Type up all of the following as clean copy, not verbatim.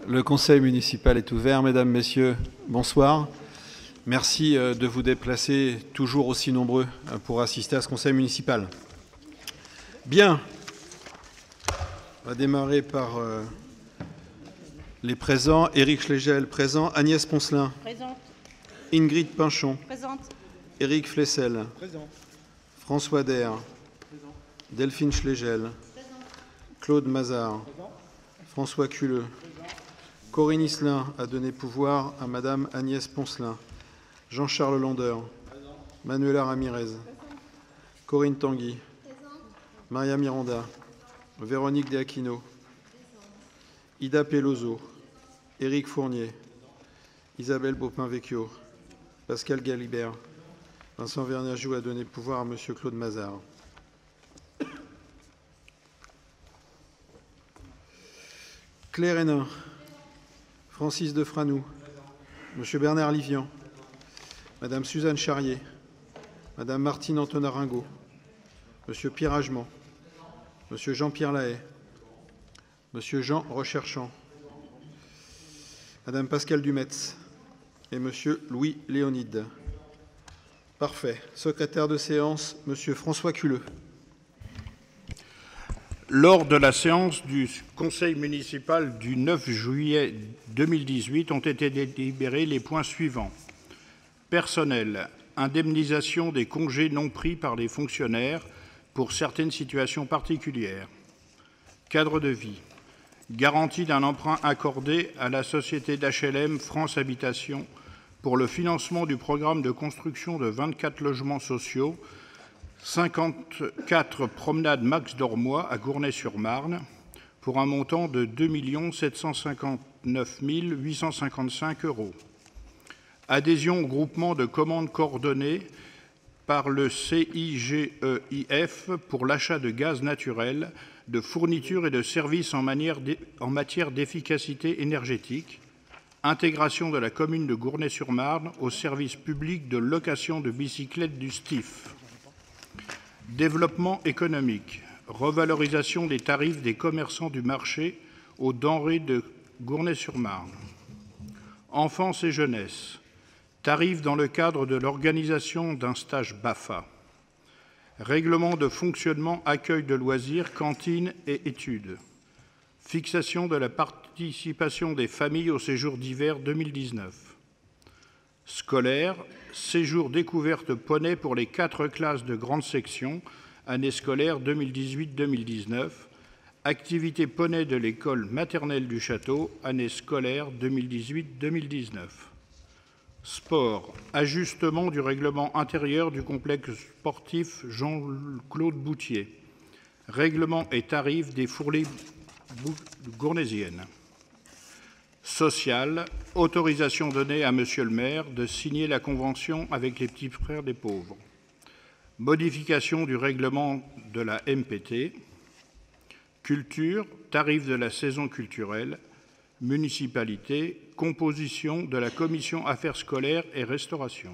Le conseil municipal est ouvert. Mesdames, Messieurs, bonsoir. Merci de vous déplacer toujours aussi nombreux pour assister à ce conseil municipal. Bien. On va démarrer par les présents. Éric Schlegel, présent. Agnès Poncelin. Présente. Ingrid Pinchon. Présente. Éric Flessel. Présent. François Daire. Présent. Delphine Schlegel. Présente. Claude Mazard. Présent. François Culleux. Corinne Isselin a donné pouvoir à Madame Agnès Poncelin. Jean-Charles Landeur. Présent. Manuela Ramirez. Présente. Corinne Tanguy. Présente. Maria Miranda. Véronique De Aquino. Ida Peloso. Éric Fournier. Isabelle Baupin-Vecchio. Pascal Galibert. Vincent Verniajou a donné pouvoir à Monsieur Claude Mazard. Claire Hénin. Francis Defranou. Monsieur Bernard Livian. Madame Suzanne Charrier. Madame Martine Antonaringo. Monsieur Pierre Agement. Monsieur Jean-Pierre Lahaye. Monsieur Jean Recherchant. Madame Pascale Dumetz. Et Monsieur Louis Léonide. Parfait. Secrétaire de séance, Monsieur François Culleux. Lors de la séance du Conseil municipal du 9 juillet 2018 ont été délibérés les points suivants. Personnel, indemnisation des congés non pris par les fonctionnaires pour certaines situations particulières. Cadre de vie, garantie d'un emprunt accordé à la société d'HLM France Habitation pour le financement du programme de construction de 24 logements sociaux 54 promenade Max Dormois à Gournay-sur-Marne pour un montant de 2 759 855 €. Adhésion au groupement de commandes coordonnées par le CIGEIF pour l'achat de gaz naturel, de fournitures et de services en matière d'efficacité énergétique. Intégration de la commune de Gournay-sur-Marne au service public de location de bicyclettes du STIF. Développement économique, revalorisation des tarifs des commerçants du marché aux denrées de Gournay-sur-Marne. Enfance et jeunesse, tarifs dans le cadre de l'organisation d'un stage BAFA. Règlement de fonctionnement, accueil de loisirs, cantine et études. Fixation de la participation des familles au séjour d'hiver 2019. Scolaire, séjour découverte poney pour les 4 classes de grande section, année scolaire 2018-2019. Activité poney de l'école maternelle du Château, année scolaire 2018-2019. Sport, ajustement du règlement intérieur du complexe sportif Jean-Claude Boutier. Règlement et tarifs des fourlées gournaisiennes. Social, autorisation donnée à Monsieur le maire de signer la convention avec les petits frères des pauvres. Modification du règlement de la MPT. Culture, tarifs de la saison culturelle. Municipalité, composition de la commission affaires scolaires et restauration.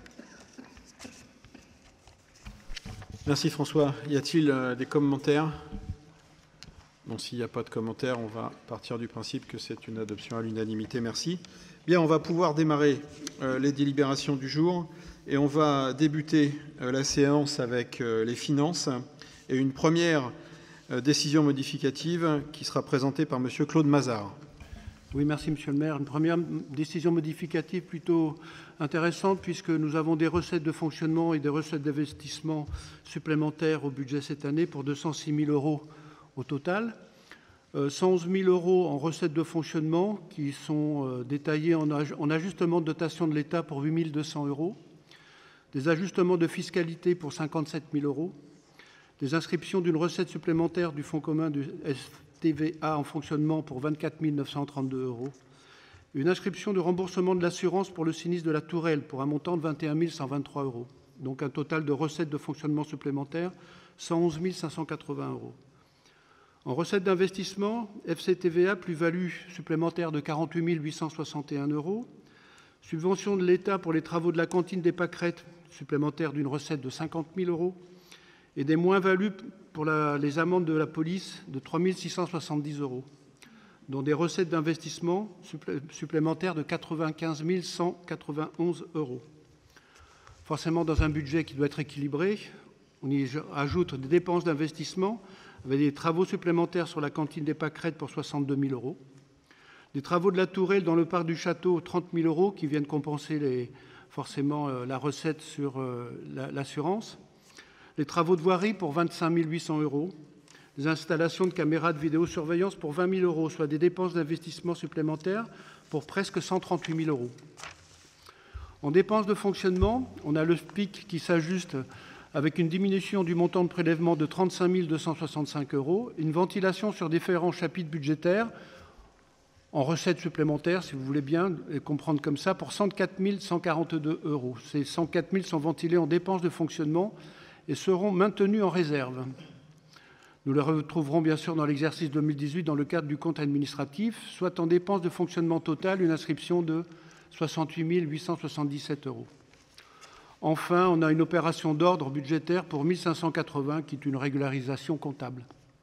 Merci François. Y a-t-il des commentaires ? Bon, s'il n'y a pas de commentaires, on va partir du principe que c'est une adoption à l'unanimité. Merci. Bien, on va pouvoir démarrer les délibérations du jour et on va débuter la séance avec les finances et une première décision modificative qui sera présentée par Monsieur Claude Mazard. Oui, merci Monsieur le maire. Une première décision modificative plutôt intéressante puisque nous avons des recettes de fonctionnement et des recettes d'investissement supplémentaires au budget cette année pour 206 000 € au total. 111 000 € en recettes de fonctionnement qui sont détaillées en ajustement de dotation de l'État pour 8 200 €, des ajustements de fiscalité pour 57 000 €, des inscriptions d'une recette supplémentaire du fonds commun du FTVA en fonctionnement pour 24 932 €, une inscription de remboursement de l'assurance pour le sinistre de la Tourelle pour un montant de 21 123 €. Donc un total de recettes de fonctionnement supplémentaires, 111 580 €. En recettes d'investissement, FCTVA, plus-value supplémentaire de 48 861 €. Subvention de l'État pour les travaux de la cantine des Pâquerettes, supplémentaire d'une recette de 50 000 €. Et des moins-values pour les amendes de la police de 3 670 €. dont des recettes d'investissement supplémentaires de 95 191 €. Forcément, dans un budget qui doit être équilibré, on y ajoute des dépenses d'investissement avec des travaux supplémentaires sur la cantine des Pâquerettes pour 62 000 €, des travaux de la tourelle dans le parc du château, 30 000 € qui viennent compenser forcément la recette sur l'assurance, les travaux de voirie pour 25 800 €, les installations de caméras de vidéosurveillance pour 20 000 €, soit des dépenses d'investissement supplémentaires pour presque 138 000 €. En dépenses de fonctionnement, on a le SPIC qui s'ajuste avec une diminution du montant de prélèvement de 35 265 €, une ventilation sur différents chapitres budgétaires en recettes supplémentaires, si vous voulez bien les comprendre comme ça, pour 104 142 €. Ces 104 000 sont ventilés en dépenses de fonctionnement et seront maintenus en réserve. Nous les retrouverons bien sûr dans l'exercice 2018 dans le cadre du compte administratif, soit en dépenses de fonctionnement total, une inscription de 68 877 €. Enfin, on a une opération d'ordre budgétaire pour 1 580 qui est une régularisation comptable.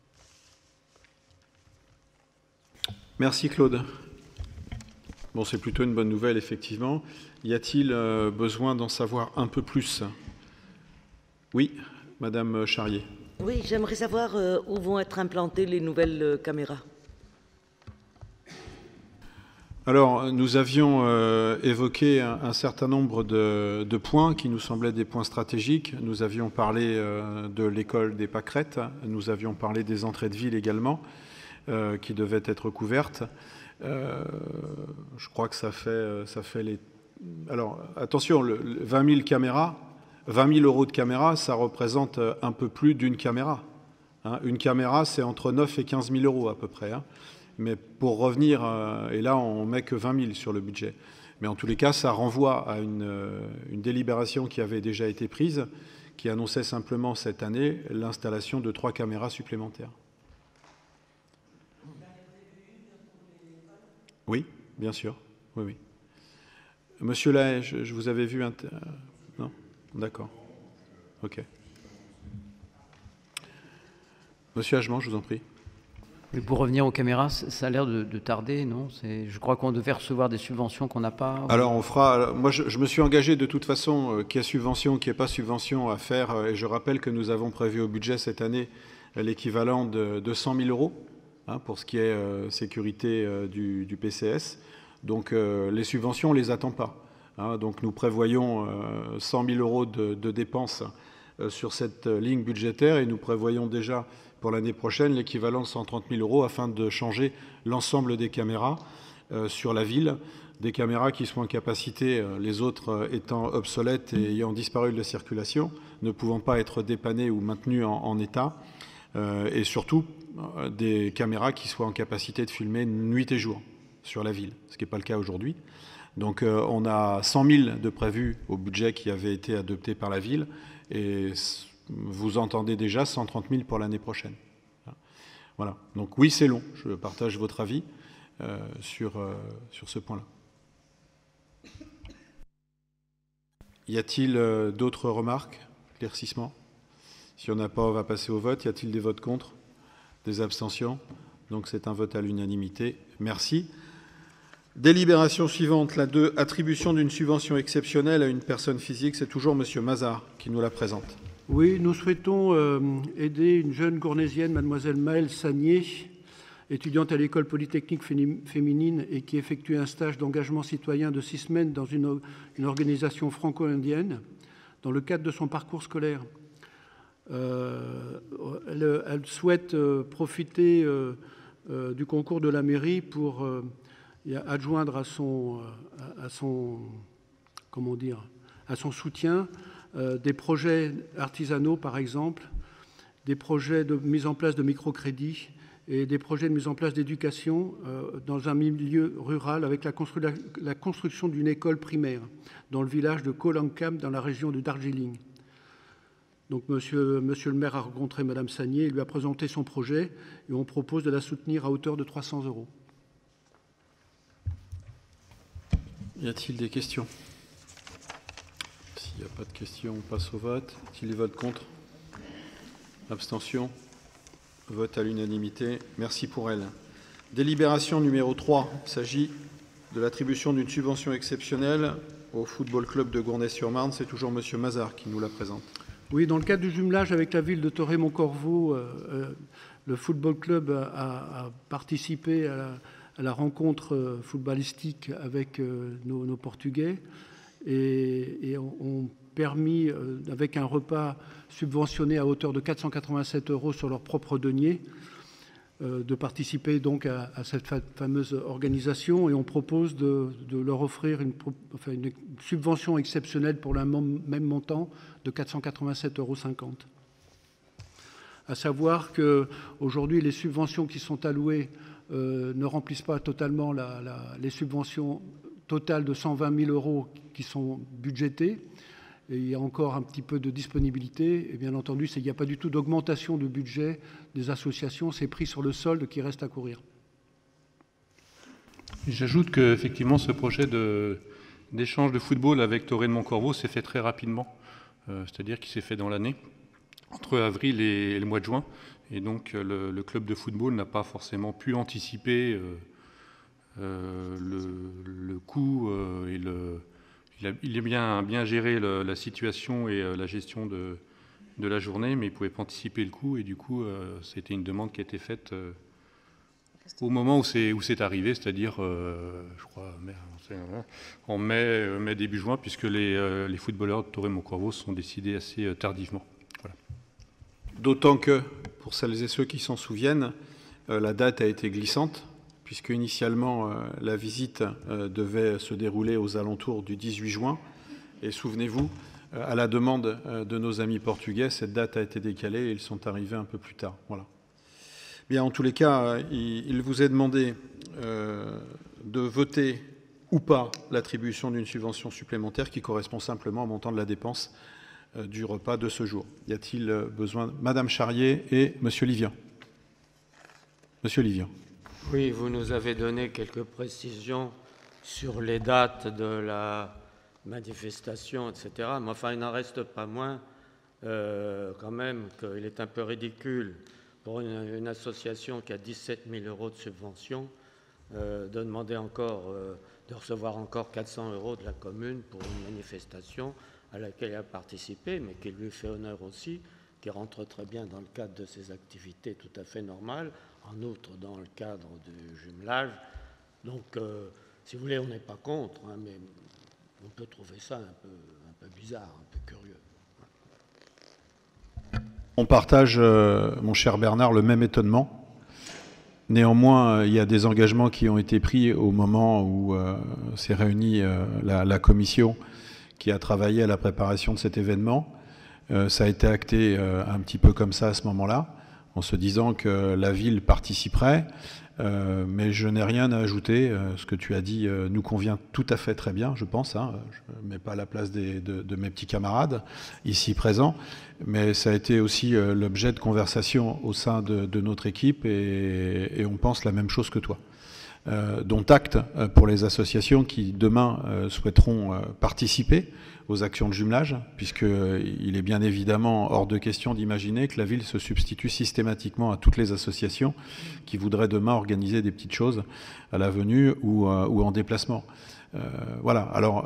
Merci Claude. Bon, c'est plutôt une bonne nouvelle, effectivement. Y a-t-il besoin d'en savoir un peu plus? Oui, Madame Charrier. Oui, j'aimerais savoir où vont être implantées les nouvelles caméras. Alors, nous avions évoqué un certain nombre de points qui nous semblaient des points stratégiques. Nous avions parlé de l'école des Pâquerettes, nous avions parlé des entrées de ville également, qui devaient être couvertes. Je crois que ça fait les... Alors, attention, 20 000 caméras, 20 000 € de caméra, ça représente un peu plus d'une caméra. Hein. Une caméra, c'est entre 9 et 15 000 € à peu près. Hein. Mais pour revenir, et là on ne met que 20 000 sur le budget, mais en tous les cas ça renvoie à une délibération qui avait déjà été prise, qui annonçait simplement cette année l'installation de 3 caméras supplémentaires. Oui, bien sûr, oui, oui. Monsieur Lahaye, je vous avais vu... Non ? D'accord. Ok. Monsieur Agement, je vous en prie. Mais pour revenir aux caméras, ça a l'air de tarder, non? Je crois qu'on devait recevoir des subventions qu'on n'a pas. Alors on fera. Moi, je me suis engagé de toute façon qu'il y ait subvention, qu'il n'y ait pas subvention à faire. Et je rappelle que nous avons prévu au budget cette année l'équivalent de 200 000 € hein, pour ce qui est sécurité du PCS. Donc les subventions, on ne les attend pas. Hein, donc nous prévoyons 100 000 € de dépenses sur cette ligne budgétaire et nous prévoyons déjà pour l'année prochaine l'équivalent de 130 000 € afin de changer l'ensemble des caméras sur la ville, des caméras qui sont en capacité, les autres étant obsolètes et ayant disparu de la circulation, ne pouvant pas être dépannées ou maintenues en état, et surtout des caméras qui soient en capacité de filmer nuit et jour sur la ville, ce qui n'est pas le cas aujourd'hui. Donc on a 100 000 de prévus au budget qui avait été adopté par la ville et vous entendez déjà 130 000 pour l'année prochaine. Voilà. Donc oui, c'est long. Je partage votre avis sur ce point-là. Y a-t-il d'autres remarques, éclaircissements? Si on n'a pas, on va passer au vote. Y a-t-il des votes contre? Des abstentions? Donc c'est un vote à l'unanimité. Merci. Délibération suivante, la 2, attribution d'une subvention exceptionnelle à une personne physique. C'est toujours M. Mazard qui nous la présente. Oui, nous souhaitons aider une jeune gournésienne, mademoiselle Maëlle Sagnier, étudiante à l'école polytechnique féminine et qui effectue un stage d'engagement citoyen de 6 semaines dans une organisation franco-indienne dans le cadre de son parcours scolaire. Elle souhaite profiter du concours de la mairie pour adjoindre à son soutien des projets artisanaux, par exemple, des projets de mise en place de microcrédits et des projets de mise en place d'éducation dans un milieu rural avec la construction d'une école primaire dans le village de Kolangkam, dans la région de Darjeeling. Donc monsieur le maire a rencontré Madame Sagnier, il lui a présenté son projet et on propose de la soutenir à hauteur de 300 €. Y a-t-il des questions? S'il n'y a pas de questions, on passe au vote. Y a-t-il des votes contre? Abstention? Vote à l'unanimité. Merci pour elle. Délibération numéro 3. Il s'agit de l'attribution d'une subvention exceptionnelle au Football Club de Gournay-sur-Marne. C'est toujours M. Mazard qui nous la présente. Oui, dans le cadre du jumelage avec la ville de Thoré-Moncorvo, le Football Club a participé à la rencontre footballistique avec nos Portugais et ont permis, avec un repas subventionné à hauteur de 487 € sur leur propre denier, de participer donc à cette fameuse organisation, et on propose de leur offrir une subvention exceptionnelle pour le même montant de 487,50 €. À savoir qu'aujourd'hui, les subventions qui sont allouées ne remplissent pas totalement les subventions totales de 120 000 € qui sont budgétées. Et il y a encore un petit peu de disponibilité. Et bien entendu, il n'y a pas du tout d'augmentation de budget des associations. C'est pris sur le solde qui reste à courir. J'ajoute qu'effectivement, ce projet d'échange de football avec Thoré-Moncorvo s'est fait très rapidement. C'est-à-dire qu'il s'est fait dans l'année, entre avril et le mois de juin. Et donc, le club de football n'a pas forcément pu anticiper le coût et il a bien géré la situation et la gestion de la journée, mais il ne pouvait pas anticiper le coût. Et du coup, c'était une demande qui a été faite au moment où c'est arrivé, c'est-à-dire, je crois, en mai, début juin, puisque les footballeurs de Thoré-Moncorvo sont décidés assez tardivement. Voilà. D'autant que, pour celles et ceux qui s'en souviennent, la date a été glissante, puisque initialement la visite devait se dérouler aux alentours du 18 juin. Et souvenez-vous, à la demande de nos amis portugais, cette date a été décalée et ils sont arrivés un peu plus tard. Voilà. Bien, en tous les cas, il vous est demandé de voter ou pas l'attribution d'une subvention supplémentaire qui correspond simplement au montant de la dépense du repas de ce jour. Y a-t-il besoin? Madame Charrier et Monsieur Livian. Monsieur Livian. Oui, vous nous avez donné quelques précisions sur les dates de la manifestation, etc. Mais enfin, il n'en reste pas moins quand même qu'il est un peu ridicule pour une association qui a 17 000 € de subvention de demander encore, de recevoir encore 400 € de la commune pour une manifestation à laquelle il a participé, mais qui lui fait honneur aussi, qui rentre très bien dans le cadre de ses activités tout à fait normales, en outre dans le cadre du jumelage. Donc, si vous voulez, on n'est pas contre, hein, mais on peut trouver ça un peu bizarre, un peu curieux. On partage, mon cher Bernard, le même étonnement. Néanmoins, il y a des engagements qui ont été pris au moment où s'est réunie la commission qui a travaillé à la préparation de cet événement. Ça a été acté un petit peu comme ça à ce moment-là, en se disant que la ville participerait, mais je n'ai rien à ajouter. Ce que tu as dit nous convient tout à fait très bien, je pense. Hein. Je ne mets pas à la place de mes petits camarades ici présents, mais ça a été aussi l'objet de conversation au sein de notre équipe et on pense la même chose que toi. Dont acte pour les associations qui demain souhaiteront participer aux actions de jumelage, puisqu'il est bien évidemment hors de question d'imaginer que la ville se substitue systématiquement à toutes les associations qui voudraient demain organiser des petites choses à la venue ou en déplacement. Voilà, alors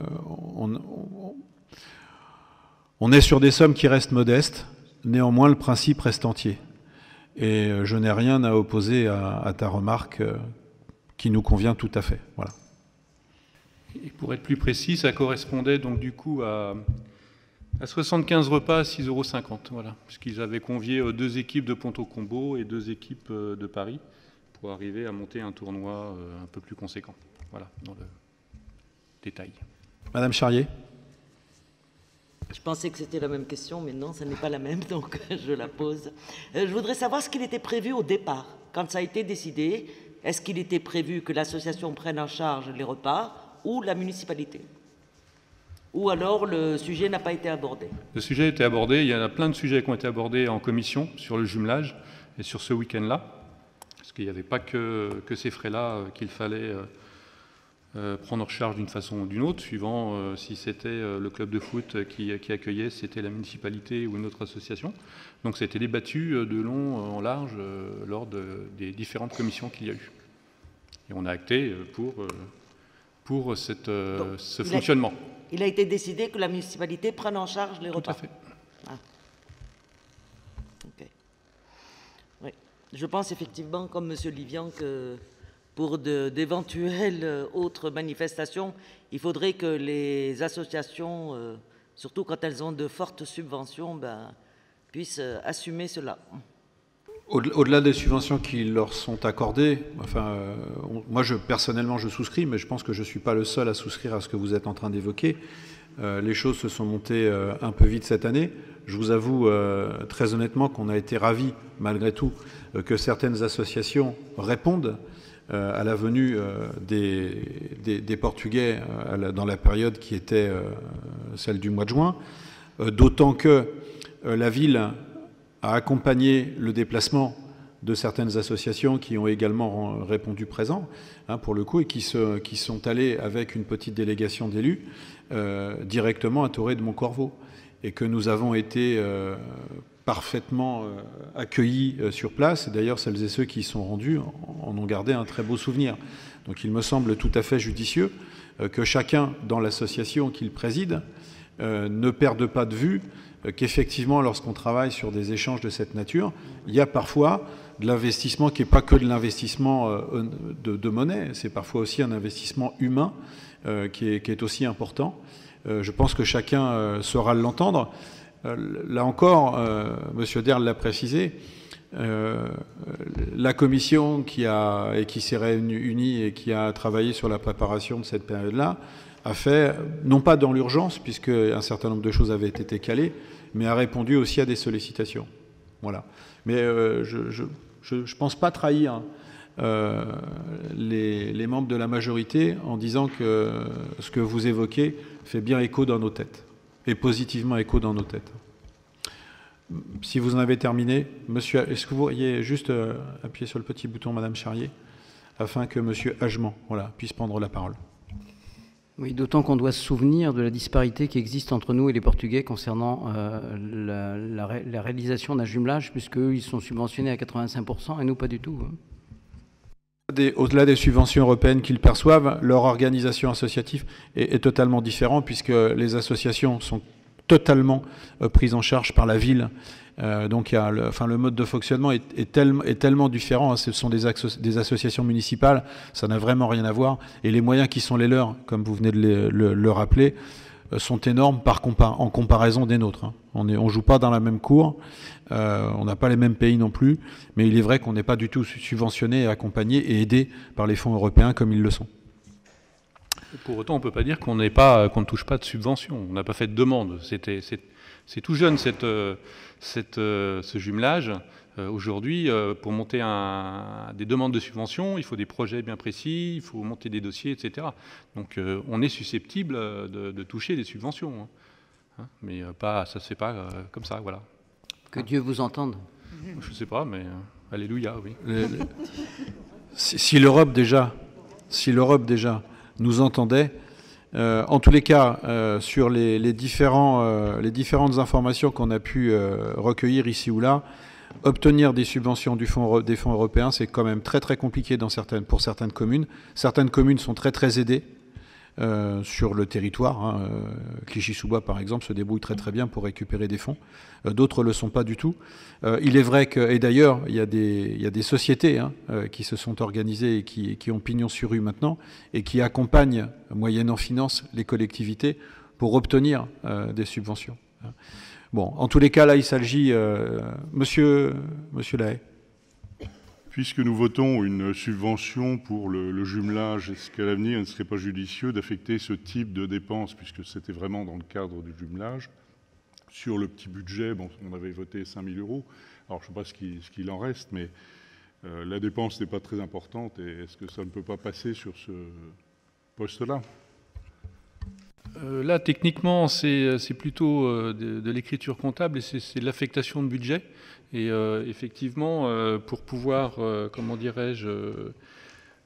on est sur des sommes qui restent modestes, néanmoins le principe reste entier. Et je n'ai rien à opposer à ta remarque qui nous convient tout à fait. Voilà. Et pour être plus précis, ça correspondait donc du coup à 75 repas à 6,50 €, voilà, puisqu'ils avaient convié 2 équipes de Ponto-Combo et 2 équipes de Paris pour arriver à monter un tournoi un peu plus conséquent. Voilà, dans le détail. Madame Charrier. Je pensais que c'était la même question, mais non, ce n'est pas la même, donc je la pose. Je voudrais savoir ce qu'il était prévu au départ. Quand ça a été décidé, est-ce qu'il était prévu que l'association prenne en charge les repas ou la municipalité? Ou alors le sujet n'a pas été abordé? Le sujet a été abordé. Il y a plein de sujets qui ont été abordés en commission sur le jumelage et sur ce week-end-là. Parce qu'il n'y avait pas que ces frais-là qu'il fallait prendre en charge d'une façon ou d'une autre, suivant si c'était le club de foot qui accueillait, si c'était la municipalité ou une autre association. Donc ça a été débattu de long en large lors des différentes commissions qu'il y a eu. Et on a acté pour ce fonctionnement. Il a été décidé que la municipalité prenne en charge les repas. Tout à fait. Ah. Okay. Oui. Je pense effectivement, comme M. Livian, que pour d'éventuelles autres manifestations, il faudrait que les associations, surtout quand elles ont de fortes subventions, puissent assumer cela. Au-delà des subventions qui leur sont accordées, enfin, moi personnellement je souscris, mais je pense que je ne suis pas le seul à souscrire à ce que vous êtes en train d'évoquer. Les choses se sont montées un peu vite cette année. Je vous avoue très honnêtement qu'on a été ravis, malgré tout, que certaines associations répondent à la venue des Portugais dans la période qui était celle du mois de juin, d'autant que la ville a accompagné le déplacement de certaines associations qui ont également répondu présent, pour le coup, et qui sont allées avec une petite délégation d'élus directement à Toré de Montcorvo, et que nous avons été parfaitement accueillis sur place. Et d'ailleurs, celles et ceux qui y sont rendus en ont gardé un très beau souvenir. Donc il me semble tout à fait judicieux que chacun dans l'association qu'il préside ne perde pas de vue qu'effectivement, lorsqu'on travaille sur des échanges de cette nature, il y a parfois de l'investissement qui n'est pas que de l'investissement de monnaie, c'est parfois aussi un investissement humain qui est aussi important. Je pense que chacun saura l'entendre. Là encore, M. Derle l'a précisé, la commission qui s'est réunie et qui a travaillé sur la préparation de cette période-là a fait, non pas dans l'urgence, puisque un certain nombre de choses avaient été calées, mais a répondu aussi à des sollicitations. Voilà. Mais je ne pense pas trahir les membres de la majorité en disant que ce que vous évoquez fait bien écho dans nos têtes, et positivement écho dans nos têtes. Si vous en avez terminé, monsieur, est-ce que vous pourriez juste appuyer sur le petit bouton, Madame Charrier, afin que monsieur Agement, puisse prendre la parole. Oui, d'autant qu'on doit se souvenir de la disparité qui existe entre nous et les Portugais concernant la réalisation d'un jumelage, puisqu'eux, ils sont subventionnés à 85% et nous, pas du tout. Au-delà des subventions européennes qu'ils perçoivent, leur organisation associative est totalement différente, puisque les associations sont totalement prises en charge par la ville. Donc il y a le mode de fonctionnement est tellement différent. Ce sont des associations municipales, ça n'a vraiment rien à voir. Et les moyens qui sont les leurs, comme vous venez de le rappeler, sont énormes en comparaison des nôtres. On ne joue pas dans la même cour, on n'a pas les mêmes pays non plus, mais il est vrai qu'on n'est pas du tout subventionné, accompagné et aidé par les fonds européens comme ils le sont. Pour autant, on ne peut pas dire qu'on ne touche pas de subventions. On n'a pas fait de demande. C'est tout jeune ce jumelage. Aujourd'hui, pour monter des demandes de subventions, il faut des projets bien précis, il faut monter des dossiers, etc. Donc on est susceptible de toucher des subventions. Mais ça ne se fait pas comme ça, voilà. Que Dieu vous entende. Je ne sais pas, mais alléluia, oui. Si l'Europe déjà nous entendait, en tous les cas, sur les différentes informations qu'on a pu recueillir ici ou là, obtenir des subventions des fonds européens, c'est quand même très très compliqué pour certaines communes. Certaines communes sont très très aidées sur le territoire. Clichy-sous-Bois, par exemple, se débrouille très très bien pour récupérer des fonds. D'autres ne le sont pas du tout. Il est vrai que, et d'ailleurs, il y a des sociétés qui se sont organisées et qui ont pignon sur rue maintenant et qui accompagnent, moyennant finance, les collectivités pour obtenir des subventions. Bon, en tous les cas, là, il s'agit... Monsieur Lahaye. Puisque nous votons une subvention pour le jumelage, est-ce qu'à l'avenir, il ne serait pas judicieux d'affecter ce type de dépenses, puisque c'était vraiment dans le cadre du jumelage, sur le petit budget, on avait voté 5 000 €. Alors, je ne sais pas ce qu'il en reste, mais la dépense n'est pas très importante. Et est-ce que ça ne peut pas passer sur ce poste-là ? Là, techniquement, c'est plutôt de l'écriture comptable et c'est de l'affectation de budget. Et effectivement, pour pouvoir, comment dirais-je,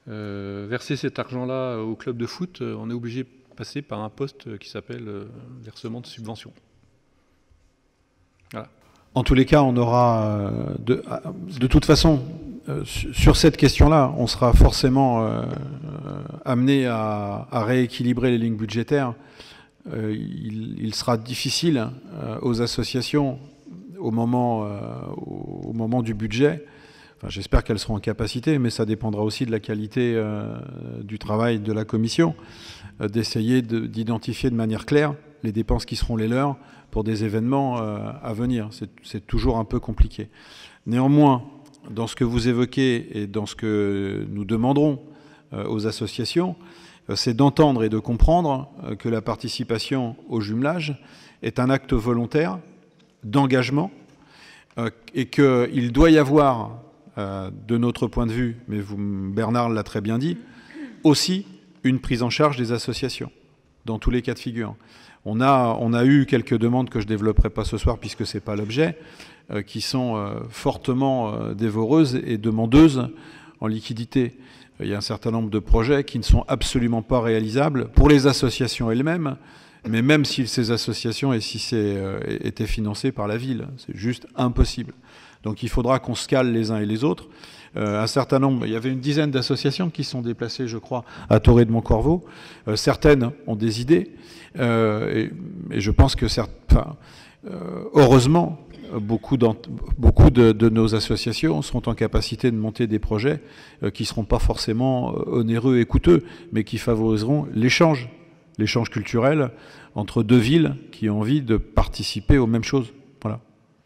verser cet argent-là au club de foot, on est obligé de passer par un poste qui s'appelle versement de subvention. Voilà. En tous les cas, on aura, de toute façon, sur cette question-là, on sera forcément amené à rééquilibrer les lignes budgétaires. Il sera difficile aux associations, au moment du budget, enfin, j'espère qu'elles seront en capacité, mais ça dépendra aussi de la qualité du travail de la commission, d'essayer d'identifier de manière claire les dépenses qui seront les leurs pour des événements à venir. C'est toujours un peu compliqué. Néanmoins, dans ce que vous évoquez et dans ce que nous demanderons aux associations, c'est d'entendre et de comprendre que la participation au jumelage est un acte volontaire d'engagement et qu'il doit y avoir, de notre point de vue, mais Bernard l'a très bien dit, aussi une prise en charge des associations, dans tous les cas de figure. On a eu quelques demandes que je ne développerai pas ce soir puisque ce n'est pas l'objet, qui sont fortement dévoreuses et demandeuses en liquidité. Il y a un certain nombre de projets qui ne sont absolument pas réalisables pour les associations elles-mêmes, mais même si ces associations étaient financées par la ville. C'est juste impossible. Donc il faudra qu'on se cale les uns et les autres. Un certain nombre, il y avait une dizaine d'associations qui sont déplacées, je crois, à Toré de Montcorvo. Certaines ont des idées, et je pense que, heureusement, beaucoup de nos associations seront en capacité de monter des projets qui ne seront pas forcément onéreux et coûteux, mais qui favoriseront l'échange culturel entre deux villes qui ont envie de participer aux mêmes choses. Voilà.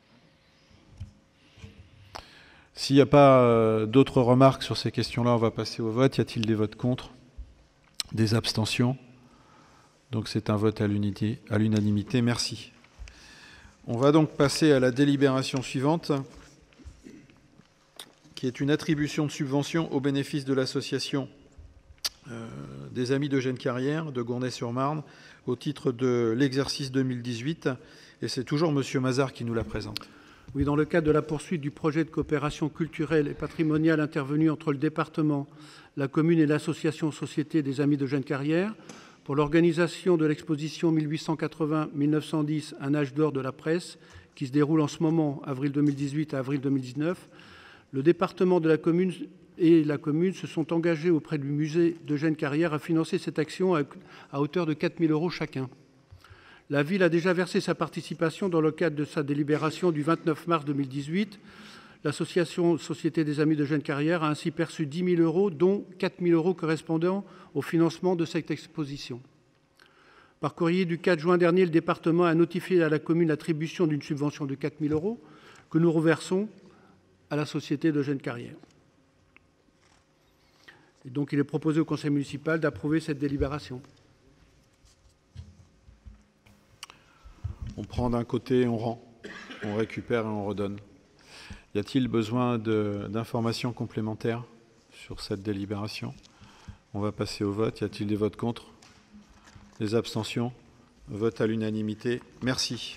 S'il n'y a pas d'autres remarques sur ces questions-là, on va passer au vote. Y a-t-il des votes contre? Des abstentions? Donc c'est un vote à l'unanimité. Merci. On va donc passer à la délibération suivante, qui est une attribution de subvention au bénéfice de l'association des Amis d'Eugène Carrière de Gournay-sur-Marne au titre de l'exercice 2018. Et c'est toujours M. Mazard qui nous la présente. Oui, dans le cadre de la poursuite du projet de coopération culturelle et patrimoniale intervenu entre le département, la commune et l'association Société des Amis d'Eugène Carrière, pour l'organisation de l'exposition 1880-1910, un âge d'or de la presse, qui se déroule en ce moment, avril 2018 à avril 2019, le département de la commune et la commune se sont engagés auprès du musée d'Eugène Carrière à financer cette action à hauteur de 4 000 € chacun. La ville a déjà versé sa participation dans le cadre de sa délibération du 29 mars 2018. L'association Société des Amis d'Eugène Carrière a ainsi perçu 10 000 €, dont 4 000 € correspondant au financement de cette exposition. Par courrier du 4 juin dernier, le département a notifié à la commune l'attribution d'une subvention de 4 000 € que nous reversons à la Société d'Eugène Carrière. Et donc, il est proposé au conseil municipal d'approuver cette délibération. On prend d'un côté, on rend, on récupère et on redonne. Y a-t-il besoin d'informations complémentaires sur cette délibération? On va passer au vote. Y a-t-il des votes contre? Des abstentions? Vote à l'unanimité. Merci.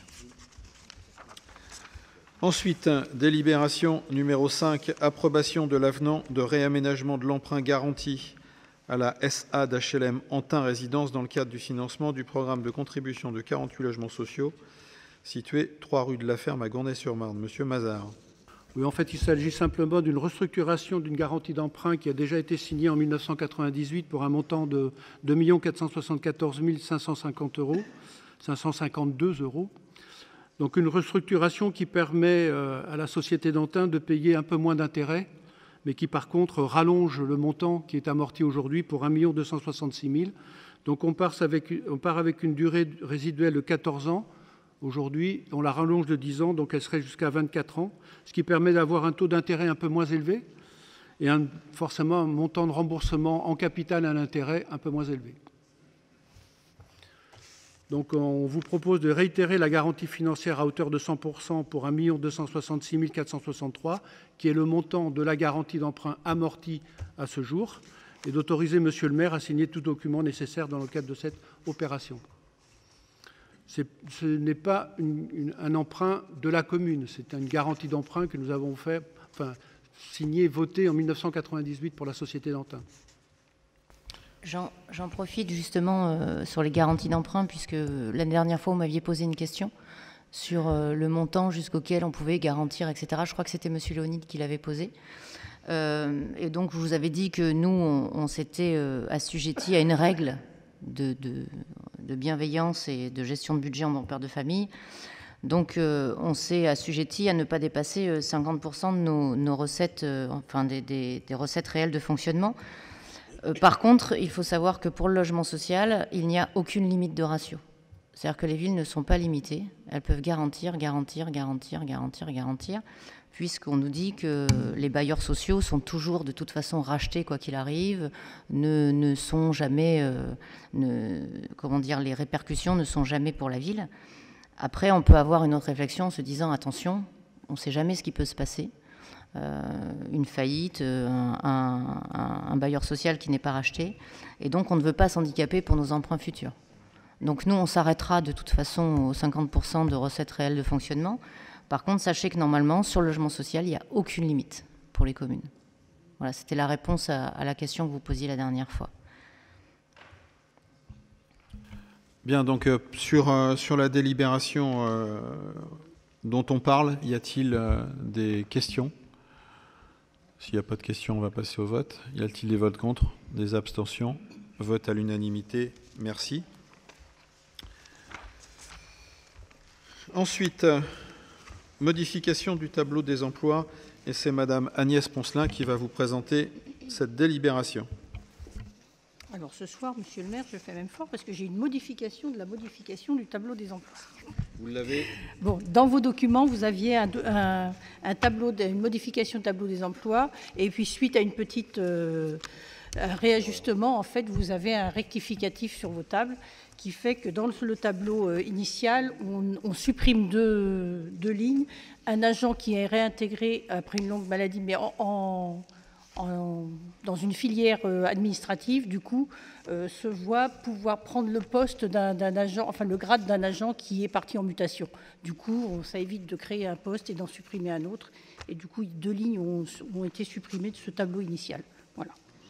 Ensuite, délibération numéro 5, approbation de l'avenant de réaménagement de l'emprunt garanti à la SA d'HLM Antin Résidence dans le cadre du financement du programme de contribution de 48 logements sociaux situé 3 rue de la Ferme à Gournay-sur-Marne. Monsieur Mazard. Oui, en fait, il s'agit simplement d'une restructuration d'une garantie d'emprunt qui a déjà été signée en 1998 pour un montant de 2 474 550 €, 552 €. Donc une restructuration qui permet à la société d'Antin de payer un peu moins d'intérêts, mais qui par contre rallonge le montant qui est amorti aujourd'hui pour 1 266 000. Donc on part avec une durée résiduelle de 14 ans. Aujourd'hui, on la rallonge de 10 ans, donc elle serait jusqu'à 24 ans, ce qui permet d'avoir un taux d'intérêt un peu moins élevé et forcément un montant de remboursement en capital à l'intérêt un peu moins élevé. Donc on vous propose de réitérer la garantie financière à hauteur de 100% pour 1 266 463, qui est le montant de la garantie d'emprunt amortie à ce jour, et d'autoriser Monsieur le maire à signer tout document nécessaire dans le cadre de cette opération. Ce n'est pas un emprunt de la commune, c'est une garantie d'emprunt que nous avons signée, votée en 1998 pour la Société d'Antin. J'en profite justement sur les garanties d'emprunt, puisque l'année dernière fois, vous m'aviez posé une question sur le montant jusqu'auquel on pouvait garantir, etc. Je crois que c'était M. Léonide qui l'avait posé. Et donc, je vous avais dit que nous, on s'était assujettis à une règle de bienveillance et de gestion de budget en père de famille. Donc, on s'est assujetti à ne pas dépasser 50% de nos recettes, enfin des recettes réelles de fonctionnement. Par contre, il faut savoir que pour le logement social, il n'y a aucune limite de ratio. C'est-à-dire que les villes ne sont pas limitées. Elles peuvent garantir, puisqu'on nous dit que les bailleurs sociaux sont toujours de toute façon rachetés quoi qu'il arrive, ne sont jamais, les répercussions ne sont jamais pour la ville. Après, on peut avoir une autre réflexion en se disant, attention, on ne sait jamais ce qui peut se passer. Une faillite, un bailleur social qui n'est pas racheté. Et donc, on ne veut pas s'handicaper pour nos emprunts futurs. Donc, nous, on s'arrêtera de toute façon aux 50% de recettes réelles de fonctionnement. Par contre, sachez que normalement, sur le logement social, il n'y a aucune limite pour les communes. Voilà, c'était la réponse à la question que vous posiez la dernière fois. Bien, donc sur la délibération dont on parle, y a-t-il des questions ? S'il n'y a pas de questions, on va passer au vote. Y a-t-il des votes contre ? Des abstentions ? Vote à l'unanimité. Merci. Ensuite, modification du tableau des emplois. Et c'est Madame Agnès Poncelin qui va vous présenter cette délibération. Alors ce soir, Monsieur le maire, je fais même fort parce que j'ai une modification de la modification du tableau des emplois. Vous l'avez ? Bon, dans vos documents, vous aviez une modification du tableau des emplois, et puis suite à une petite réajustement, en fait, vous avez un rectificatif sur vos tables qui fait que dans le tableau initial, on supprime deux lignes. Un agent qui est réintégré après une longue maladie, mais dans une filière administrative, du coup, se voit pouvoir prendre le poste d'un agent, enfin le grade d'un agent qui est parti en mutation. Du coup, ça évite de créer un poste et d'en supprimer un autre. Et du coup, 2 lignes ont été supprimées de ce tableau initial. Voilà.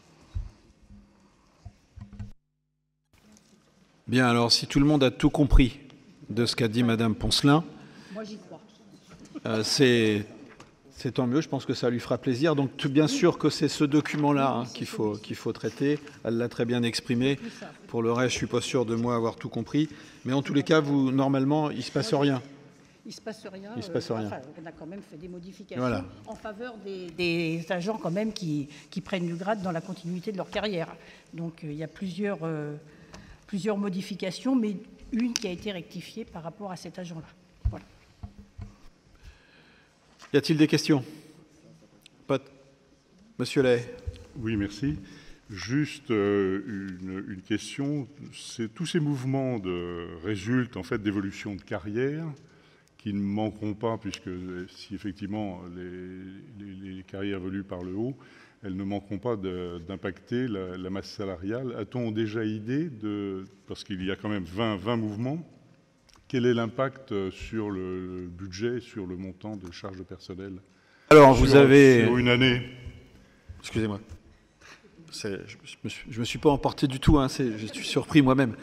Bien, alors si tout le monde a tout compris de ce qu'a dit Madame Poncelin, moi j'y crois. C'est tant mieux, je pense que ça lui fera plaisir. Donc bien sûr que c'est ce document-là qu'il faut traiter. Elle l'a très bien exprimé. Pour le reste, je ne suis pas sûr de moi avoir tout compris. Mais en tous les cas, normalement, il ne se passe rien. Il ne se passe rien. Il se passe rien. Enfin, on a quand même fait des modifications en faveur des agents quand même qui prennent du grade dans la continuité de leur carrière. Donc il y a plusieurs modifications, mais une qui a été rectifiée par rapport à cet agent-là. Voilà. Y a-t-il des questions ? Pas. Monsieur Lay. Oui, merci. Juste une question. Tous ces mouvements résultent en fait d'évolutions de carrière qui ne manqueront pas, puisque si effectivement les carrières évoluent par le haut, elles ne manqueront pas d'impacter la masse salariale. A-t-on déjà idée parce qu'il y a quand même 20 mouvements, quel est l'impact sur le budget, sur le montant de charges de personnel ? Alors, vous avez... Sur une année. Excusez-moi. Je ne me suis pas emporté du tout, je suis surpris moi-même.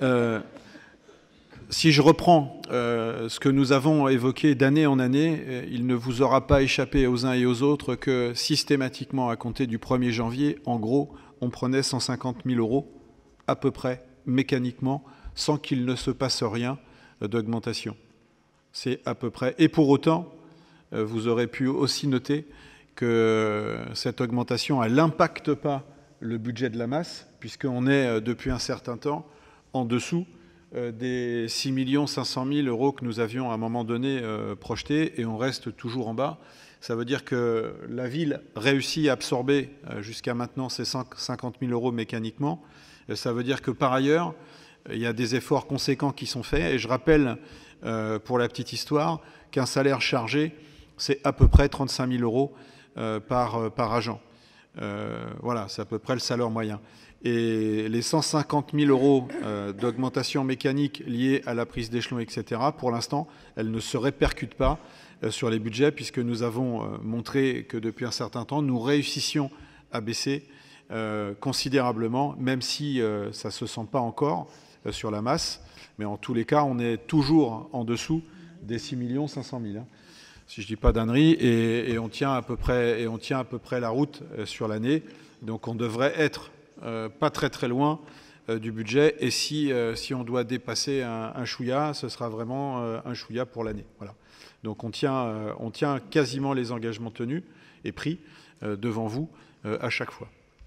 Si je reprends ce que nous avons évoqué d'année en année, il ne vous aura pas échappé aux uns et aux autres que systématiquement, à compter du 1er janvier, en gros, on prenait 150 000 € à peu près, mécaniquement, sans qu'il ne se passe rien d'augmentation. C'est à peu près. Et pour autant, vous aurez pu aussi noter que cette augmentation, elle n'impacte pas le budget de la masse, puisqu'on est depuis un certain temps en dessous des 6 500 000 € que nous avions à un moment donné projetés, et on reste toujours en bas. Ça veut dire que la ville réussit à absorber jusqu'à maintenant ces 150 000 € mécaniquement. Ça veut dire que par ailleurs, il y a des efforts conséquents qui sont faits. Et je rappelle, pour la petite histoire, qu'un salaire chargé, c'est à peu près 35 000 € par agent. Voilà, c'est à peu près le salaire moyen. Et les 150 000 € d'augmentation mécanique liée à la prise d'échelon, etc., pour l'instant, elles ne se répercutent pas sur les budgets, puisque nous avons montré que depuis un certain temps, nous réussissions à baisser considérablement, même si ça ne se sent pas encore sur la masse. Mais en tous les cas, on est toujours en dessous des 6 500 000. Hein, si je ne dis pas d'ânerie, et on tient à peu près la route sur l'année. Donc on devrait être pas très très loin du budget. Et si on doit dépasser un chouïa, ce sera vraiment un chouïa pour l'année. Voilà. Donc on tient quasiment les engagements tenus et pris devant vous à chaque fois.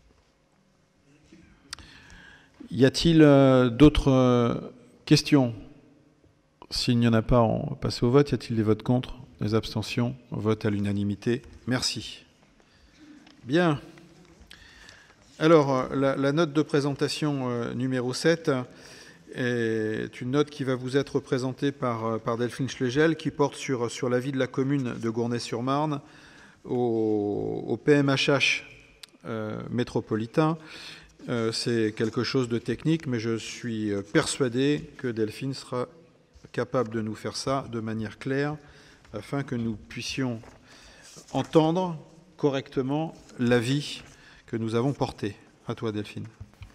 Y a-t-il d'autres questions? S'il n'y en a pas, on va passer au vote. Y a-t-il des votes contre? Des abstentions? Vote à l'unanimité. Merci. Bien. Alors, la note de présentation numéro 7 est une note qui va vous être présentée par Delphine Schlegel, qui porte sur l'avis de la commune de Gournay-sur-Marne au PMHH métropolitain. C'est quelque chose de technique, mais je suis persuadé que Delphine sera capable de nous faire ça de manière claire, afin que nous puissions entendre correctement l'avis que nous avons porté. À toi, Delphine.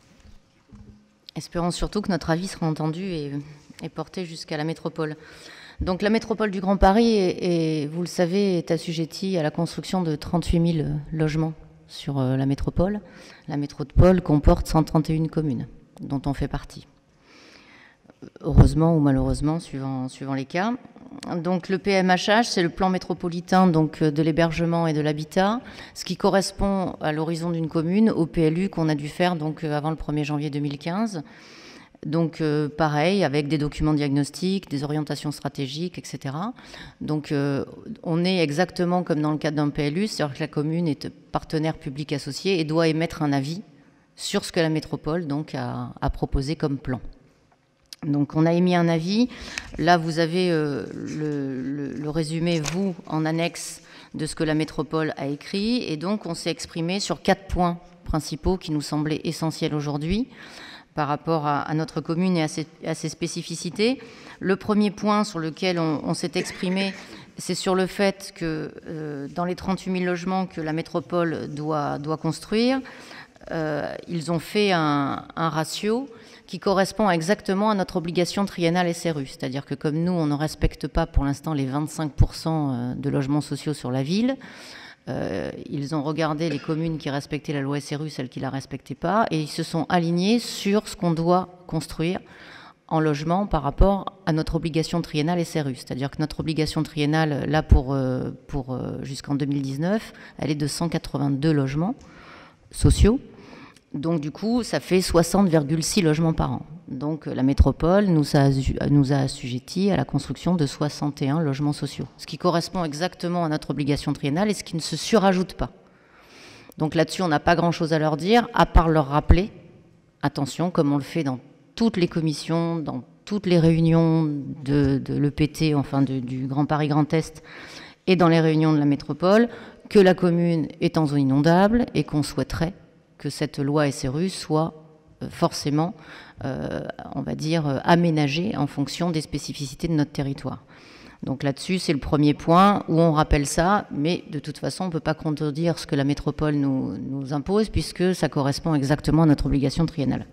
Espérons surtout que notre avis sera entendu et porté jusqu'à la métropole. Donc la métropole du Grand Paris, vous le savez, est assujettie à la construction de 38 000 logements sur la métropole. La métropole comporte 131 communes, dont on fait partie. Heureusement ou malheureusement, suivant les cas. Donc le PMHH, c'est le plan métropolitain donc, de l'hébergement et de l'habitat, ce qui correspond à l'horizon d'une commune, au PLU qu'on a dû faire donc, avant le 1er janvier 2015. Donc pareil, avec des documents diagnostiques, des orientations stratégiques, etc. Donc on est exactement comme dans le cadre d'un PLU, c'est-à-dire que la commune est partenaire public associé et doit émettre un avis sur ce que la métropole donc, a proposé comme plan. Donc on a émis un avis. Là, vous avez le résumé, vous, en annexe de ce que la métropole a écrit. Et donc on s'est exprimé sur 4 points principaux qui nous semblaient essentiels aujourd'hui par rapport à notre commune et à ses spécificités. Le premier point sur lequel on s'est exprimé, c'est sur le fait que dans les 38 000 logements que la métropole doit construire, ils ont fait un ratio qui correspond exactement à notre obligation triennale SRU. C'est-à-dire que comme nous, on ne respecte pas pour l'instant les 25% de logements sociaux sur la ville, ils ont regardé les communes qui respectaient la loi SRU, celles qui ne la respectaient pas, et ils se sont alignés sur ce qu'on doit construire en logement par rapport à notre obligation triennale SRU. C'est-à-dire que notre obligation triennale, là pour jusqu'en 2019, elle est de 182 logements sociaux. Donc du coup, ça fait 60,6 logements par an. Donc la métropole nous a assujettis à la construction de 61 logements sociaux, ce qui correspond exactement à notre obligation triennale et ce qui ne se surajoute pas. Donc là-dessus, on n'a pas grand-chose à leur dire, à part leur rappeler, attention, comme on le fait dans toutes les commissions, dans toutes les réunions de l'EPT, enfin du Grand Paris Grand Est, et dans les réunions de la métropole, que la commune est en zone inondable et qu'on souhaiterait que cette loi SRU soit forcément, on va dire, aménagée en fonction des spécificités de notre territoire. Donc là-dessus, c'est le premier point où on rappelle ça, mais de toute façon, on ne peut pas contredire ce que la métropole nous impose, puisque ça correspond exactement à notre obligation triennale.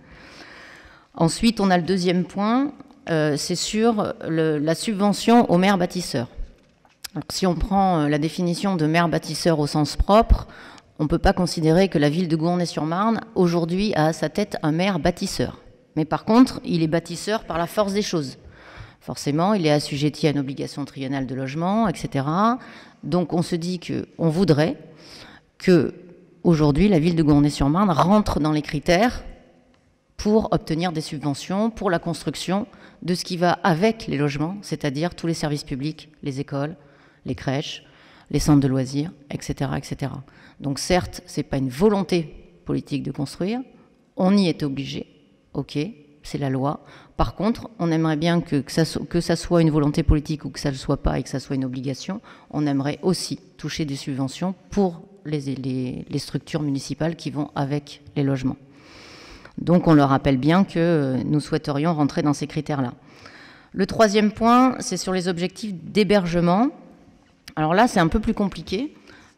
Ensuite, on a le deuxième point, c'est sur la subvention aux maires bâtisseurs. Alors, si on prend la définition de maire bâtisseur au sens propre, on ne peut pas considérer que la ville de Gournay-sur-Marne, aujourd'hui, a à sa tête un maire bâtisseur. Mais par contre, il est bâtisseur par la force des choses. Forcément, il est assujetti à une obligation triennale de logement, etc. Donc on se dit qu'on voudrait que, aujourd'hui, la ville de Gournay-sur-Marne rentre dans les critères pour obtenir des subventions pour la construction de ce qui va avec les logements, c'est-à-dire tous les services publics, les écoles, les crèches, les centres de loisirs, etc. etc. Donc certes, ce n'est pas une volonté politique de construire, on y est obligé, ok, c'est la loi. Par contre, on aimerait bien que ça soit une volonté politique ou que ça ne le soit pas et que ça soit une obligation. On aimerait aussi toucher des subventions pour les structures municipales qui vont avec les logements. Donc on leur rappelle bien que nous souhaiterions rentrer dans ces critères-là. Le troisième point, c'est sur les objectifs d'hébergement. Alors là, c'est un peu plus compliqué,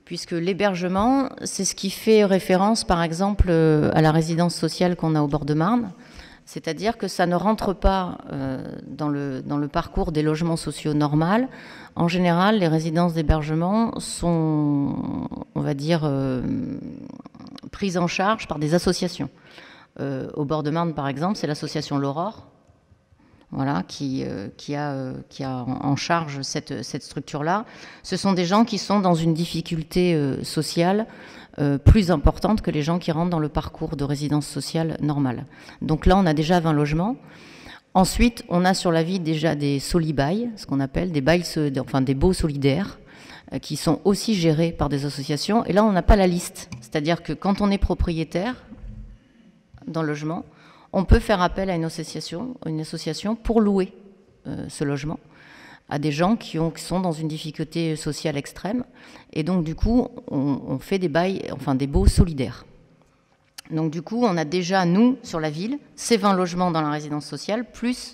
puisque l'hébergement, c'est ce qui fait référence, par exemple, à la résidence sociale qu'on a au bord de Marne. C'est-à-dire que ça ne rentre pas dans le parcours des logements sociaux normaux. En général, les résidences d'hébergement sont, on va dire, prises en charge par des associations. Au bord de Marne, par exemple, c'est l'association L'Aurore, voilà, qui a en charge cette structure-là. Ce sont des gens qui sont dans une difficulté sociale plus importante que les gens qui rentrent dans le parcours de résidence sociale normale. Donc là, on a déjà 20 logements. Ensuite, on a sur la ville déjà des solibails, ce qu'on appelle des bails, enfin des baux solidaires, qui sont aussi gérés par des associations. Et là, on n'a pas la liste. C'est-à-dire que quand on est propriétaire d'un logement, on peut faire appel à une association pour louer ce logement à des gens qui sont dans une difficulté sociale extrême. Et donc, du coup, on fait des bails, enfin des baux solidaires. Donc, du coup, on a déjà, nous, sur la ville, ces 20 logements dans la résidence sociale, plus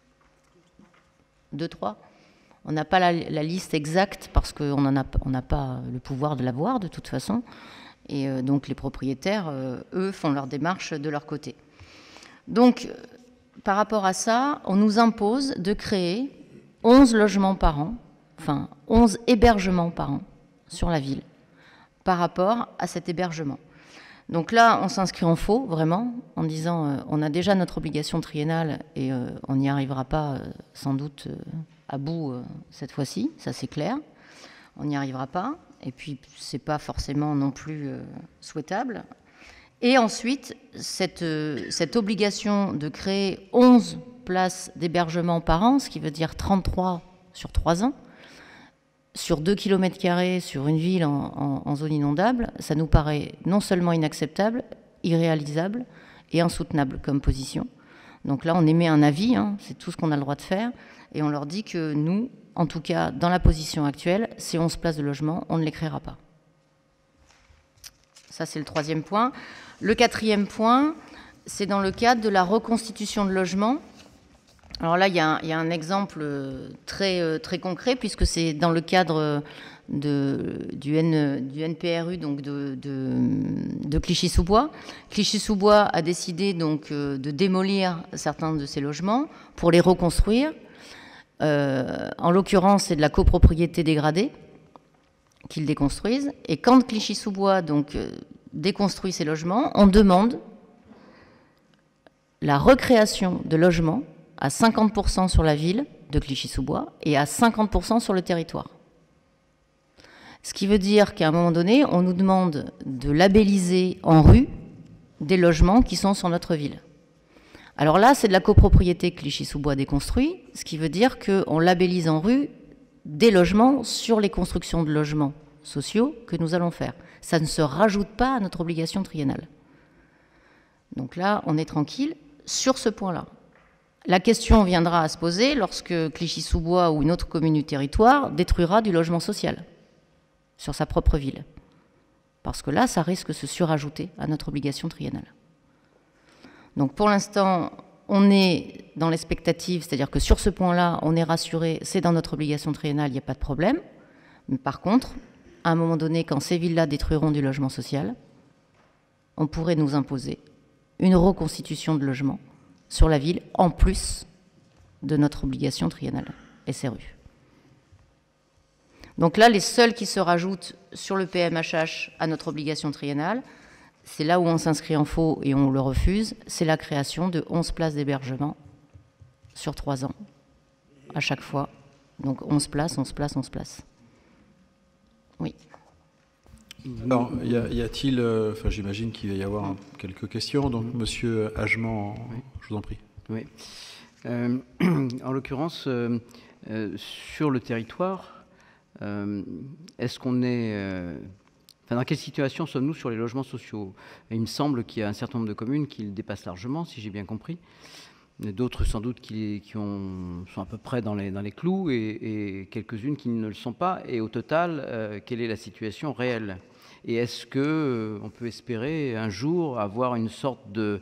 2-3. On n'a pas la liste exacte parce qu'on n'a pas le pouvoir de l'avoir, de toute façon. Et donc, les propriétaires, eux, font leur démarche de leur côté. Donc, par rapport à ça, on nous impose de créer 11 logements par an, enfin 11 hébergements par an sur la ville, par rapport à cet hébergement. Donc là, on s'inscrit en faux, vraiment, en disant on a déjà notre obligation triennale et on n'y arrivera pas sans doute à bout cette fois-ci, ça c'est clair. On n'y arrivera pas, et puis c'est pas forcément non plus souhaitable. Et ensuite, cette obligation de créer 11 places d'hébergement par an, ce qui veut dire 33 sur 3 ans, sur 2 km² sur une ville en zone inondable, ça nous paraît non seulement inacceptable, irréalisable et insoutenable comme position. Donc là, on émet un avis, hein, c'est tout ce qu'on a le droit de faire, et on leur dit que nous, en tout cas, dans la position actuelle, ces 11 places de logement, on ne les créera pas. Ça, c'est le 3e point. Le 4e point, c'est dans le cadre de la reconstitution de logements. Alors là, il y a un exemple très concret, puisque c'est dans le cadre du NPRU, donc de Clichy-sous-Bois. Clichy-sous-Bois a décidé donc de démolir certains de ces logements pour les reconstruire. En l'occurrence, c'est de la copropriété dégradée qu'ils déconstruisent. Et quand Clichy-sous-Bois donc déconstruit ces logements, on demande la recréation de logements à 50% sur la ville de Clichy-sous-Bois et à 50% sur le territoire. Ce qui veut dire qu'à un moment donné, on nous demande de labelliser en rue des logements qui sont sur notre ville. Alors là, c'est de la copropriété Clichy-sous-Bois déconstruit, ce qui veut dire qu'on labellise en rue des logements sur les constructions de logements sociaux que nous allons faire. Ça ne se rajoute pas à notre obligation triennale. Donc là, on est tranquille sur ce point-là. La question viendra à se poser lorsque Clichy-sous-Bois ou une autre commune du territoire détruira du logement social sur sa propre ville. Parce que là, ça risque de se surajouter à notre obligation triennale. Donc pour l'instant, on est dans l'expectative, c'est-à-dire que sur ce point-là, on est rassuré, c'est dans notre obligation triennale, il n'y a pas de problème. Mais par contre, à un moment donné, quand ces villes-là détruiront du logement social, on pourrait nous imposer une reconstitution de logement sur la ville, en plus de notre obligation triennale SRU. Donc là, les seuls qui se rajoutent sur le PMHH à notre obligation triennale, c'est là où on s'inscrit en faux et on le refuse, c'est la création de 11 places d'hébergement sur 3 ans, à chaque fois. Donc 11 places, 11 places, 11 places. Oui. Alors, y a-t-il, enfin, j'imagine qu'il va y avoir quelques questions. Donc, Monsieur Agement, oui. Je vous en prie. Oui. En l'occurrence, sur le territoire, est-ce qu'on est... Enfin, dans quelle situation sommes-nous sur les logements sociaux? Il me semble qu'il y a un certain nombre de communes qui le dépassent largement, si j'ai bien compris. D'autres, sans doute, qui sont à peu près dans les clous et quelques-unes qui ne le sont pas. Et au total, quelle est la situation réelle? Et est-ce qu'on peut espérer un jour avoir une sorte de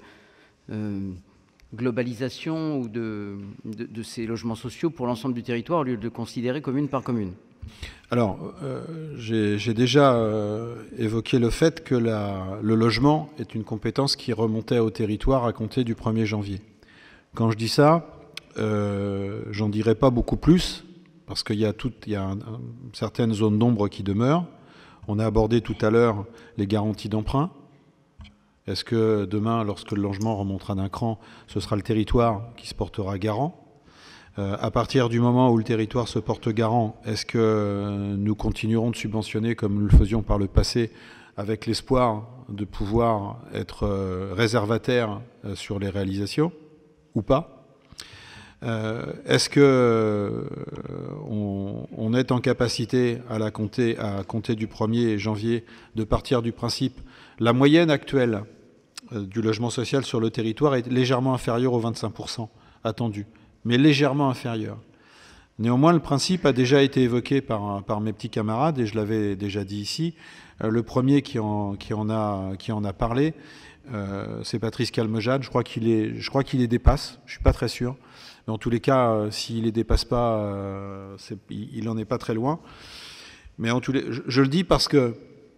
globalisation ou de ces logements sociaux pour l'ensemble du territoire au lieu de le considérer commune par commune? Alors, j'ai déjà évoqué le fait que le logement est une compétence qui remontait au territoire à compter du 1er janvier. Quand je dis ça, j'en dirai pas beaucoup plus, parce qu'il y a certaines zones d'ombre qui demeurent. On a abordé tout à l'heure les garanties d'emprunt. Est-ce que demain, lorsque le logement remontera d'un cran, ce sera le territoire qui se portera garant ? À partir du moment où le territoire se porte garant, est-ce que nous continuerons de subventionner comme nous le faisions par le passé, avec l'espoir de pouvoir être réservataire sur les réalisations ou pas ? Est-ce que on est en capacité à compter du 1er janvier de partir du principe la moyenne actuelle du logement social sur le territoire est légèrement inférieure aux 25% attendus, mais légèrement inférieure. Néanmoins, le principe a déjà été évoqué par mes petits camarades, et je l'avais déjà dit ici. Le premier qui en a parlé, c'est Patrice Calmejane. Je crois qu'il les dépasse. Je suis pas très sûr. Mais en tous les cas, s'il les dépasse pas, il n'en est pas très loin. Mais je le dis parce que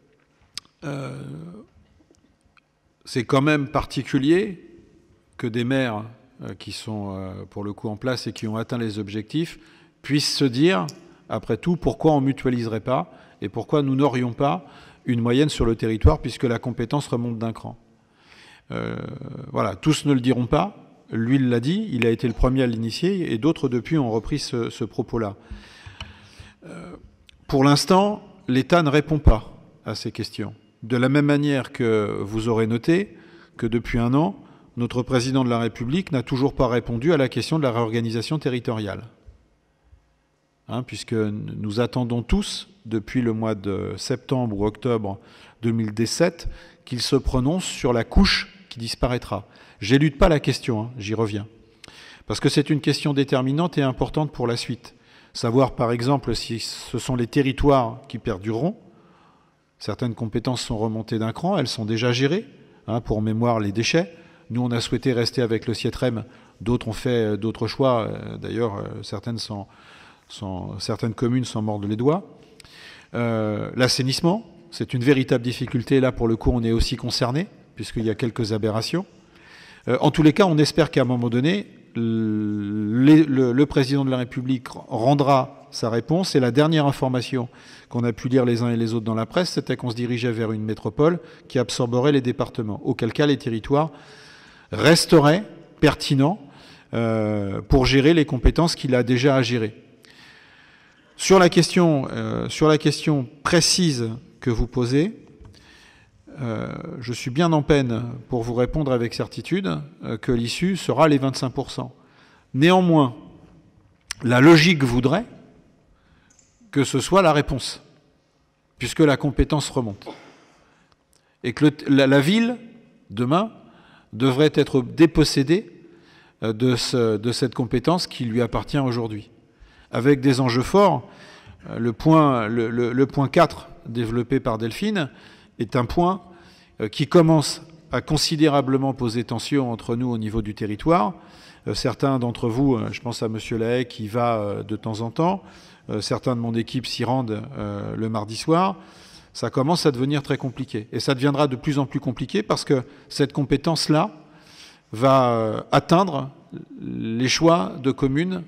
c'est quand même particulier que des maires qui sont pour le coup en place et qui ont atteint les objectifs puissent se dire, après tout, pourquoi on ne mutualiserait pas et pourquoi nous n'aurions pas une moyenne sur le territoire puisque la compétence remonte d'un cran. Voilà, tous ne le diront pas. Lui, il l'a dit, il a été le premier à l'initier et d'autres depuis ont repris ce propos-là. Pour l'instant, l'État ne répond pas à ces questions. De la même manière que vous aurez noté que depuis un an, notre président de la République n'a toujours pas répondu à la question de la réorganisation territoriale. Puisque nous attendons tous, depuis le mois de septembre ou octobre 2017, qu'il se prononce sur la couche qui disparaîtra. J'élude pas la question, j'y reviens. Parce que c'est une question déterminante et importante pour la suite. Savoir, par exemple, si ce sont les territoires qui perdureront. Certaines compétences sont remontées d'un cran, elles sont déjà gérées. Pour mémoire, les déchets. Nous, on a souhaité rester avec le SIETREM. D'autres ont fait d'autres choix. D'ailleurs, certaines communes s'en mordent les doigts. L'assainissement, c'est une véritable difficulté. Là, pour le coup, on est aussi concerné, puisqu'il y a quelques aberrations. En tous les cas, on espère qu'à un moment donné, le président de la République rendra sa réponse. Et la dernière information qu'on a pu lire les uns et les autres dans la presse, c'était qu'on se dirigeait vers une métropole qui absorberait les départements. Auquel cas, les territoires resteraient pertinents pour gérer les compétences qu'il a déjà à gérer. Sur la question précise que vous posez, je suis bien en peine pour vous répondre avec certitude que l'issue sera les 25%. Néanmoins, la logique voudrait que ce soit la réponse, puisque la compétence remonte. Et que la ville, demain, devrait être dépossédée de cette compétence qui lui appartient aujourd'hui. Avec des enjeux forts, le point 4 développé par Delphine est un point qui commence à considérablement poser tension entre nous au niveau du territoire. Certains d'entre vous, je pense à M. Lahaye qui y va de temps en temps, certains de mon équipe s'y rendent le mardi soir, ça commence à devenir très compliqué. Et ça deviendra de plus en plus compliqué parce que cette compétence-là va atteindre les choix de communes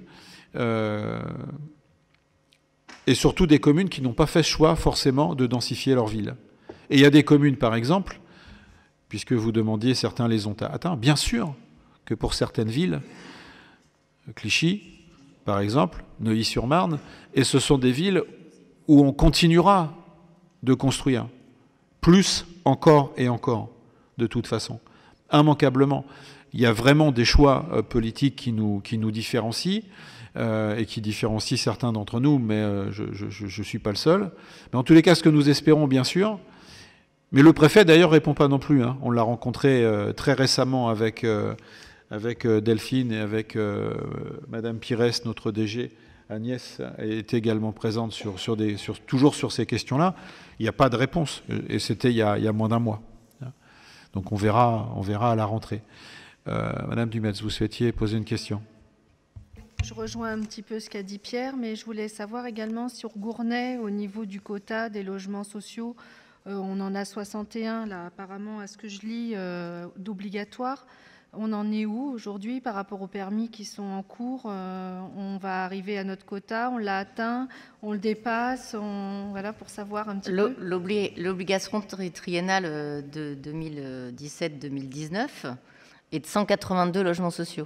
et surtout des communes qui n'ont pas fait ce choix forcément de densifier leur ville. Et il y a des communes, par exemple, puisque vous demandiez, certains les ont atteints, bien sûr que pour certaines villes, Clichy, par exemple, Neuilly-sur-Marne, et ce sont des villes où on continuera de construire, plus encore et encore, de toute façon, immanquablement. Il y a vraiment des choix politiques qui nous différencient et qui différencient certains d'entre nous, mais je ne suis pas le seul. Mais en tous les cas, ce que nous espérons, bien sûr, mais le préfet, d'ailleurs, ne répond pas non plus. On l'a rencontré très récemment avec Delphine et avec Madame Pires, notre DG. Agnès est également présente toujours sur ces questions-là. Il n'y a pas de réponse, et c'était il y a moins d'un mois. Donc on verra à la rentrée. Madame Dumetz, vous souhaitiez poser une question. Je rejoins un petit peu ce qu'a dit Pierre, mais je voulais savoir également sur Gournay, au niveau du quota des logements sociaux, on en a 61, là, apparemment, à ce que je lis, d'obligatoire. On en est où aujourd'hui par rapport aux permis qui sont en cours? On va arriver à notre quota, on l'a atteint, on le dépasse, voilà, pour savoir un petit peu. L'obligation triennale de 2017-2019 est de 182 logements sociaux.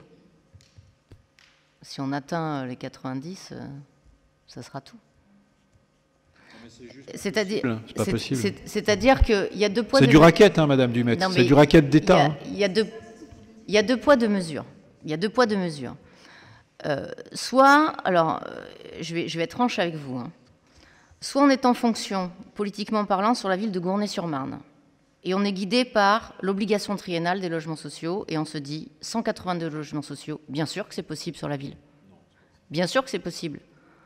Si on atteint les 90, ça sera tout. C'est-à-dire qu'il y a deux poids. C'est du racket, hein, Madame Dumet. C'est du racket d'État. Il y a deux poids, deux mesures. Il y a deux poids, deux mesures. Soit, alors, je vais être franche avec vous. Hein. Soit on est en fonction, politiquement parlant, sur la ville de Gournay-sur-Marne. Et on est guidé par l'obligation triennale des logements sociaux. Et on se dit, 182 logements sociaux, bien sûr que c'est possible sur la ville. Bien sûr que c'est possible.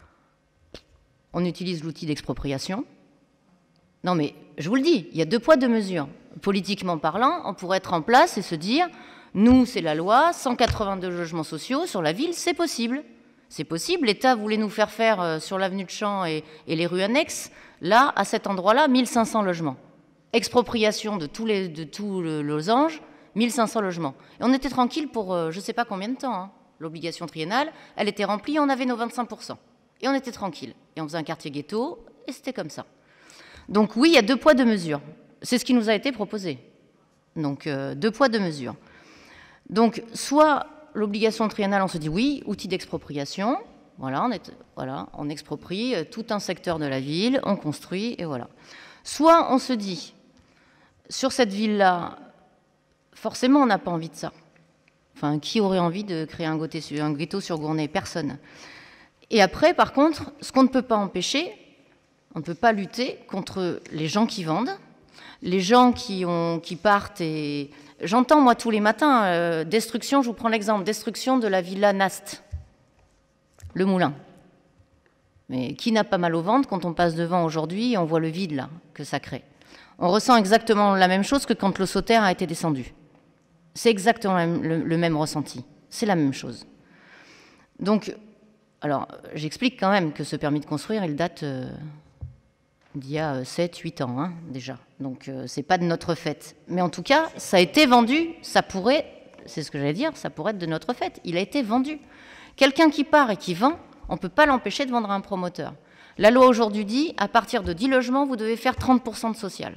On utilise l'outil d'expropriation. Non mais, je vous le dis, il y a deux poids, deux mesures. Politiquement parlant, on pourrait être en place et se dire, nous, c'est la loi, 182 logements sociaux sur la ville, c'est possible. C'est possible. L'État voulait nous faire faire sur l'avenue de Champ et les rues annexes, là, à cet endroit-là, 1500 logements. Expropriation de tous le losange, 1500 logements. Et on était tranquille pour je ne sais pas combien de temps. Hein. L'obligation triennale, elle était remplie, on avait nos 25%. Et on était tranquille. Et on faisait un quartier ghetto, et c'était comme ça. Donc oui, il y a deux poids, deux mesures. C'est ce qui nous a été proposé. Donc deux poids, deux mesures. Donc soit l'obligation triennale, on se dit oui, outil d'expropriation. Voilà, on exproprie tout un secteur de la ville, on construit, et voilà. Soit on se dit, sur cette ville-là, forcément, on n'a pas envie de ça. Enfin, qui aurait envie de créer un ghetto sur Gournay? Personne. Et après, par contre, ce qu'on ne peut pas empêcher, on ne peut pas lutter contre les gens qui vendent, les gens qui partent et... J'entends, moi, tous les matins, destruction, je vous prends l'exemple, destruction de la villa Nast, le moulin. Mais qui n'a pas mal au ventre quand on passe devant aujourd'hui et on voit le vide, là, que ça crée? On ressent exactement la même chose que quand le Sauterre a été descendu. C'est exactement le même ressenti. C'est la même chose. Donc, alors, j'explique quand même que ce permis de construire, il date d'il y a 7-8 ans, hein, déjà. Donc, c'est pas de notre fait. Mais en tout cas, ça a été vendu, ça pourrait, c'est ce que j'allais dire, ça pourrait être de notre fait. Il a été vendu. Quelqu'un qui part et qui vend, on ne peut pas l'empêcher de vendre à un promoteur. La loi aujourd'hui dit, à partir de 10 logements, vous devez faire 30% de social.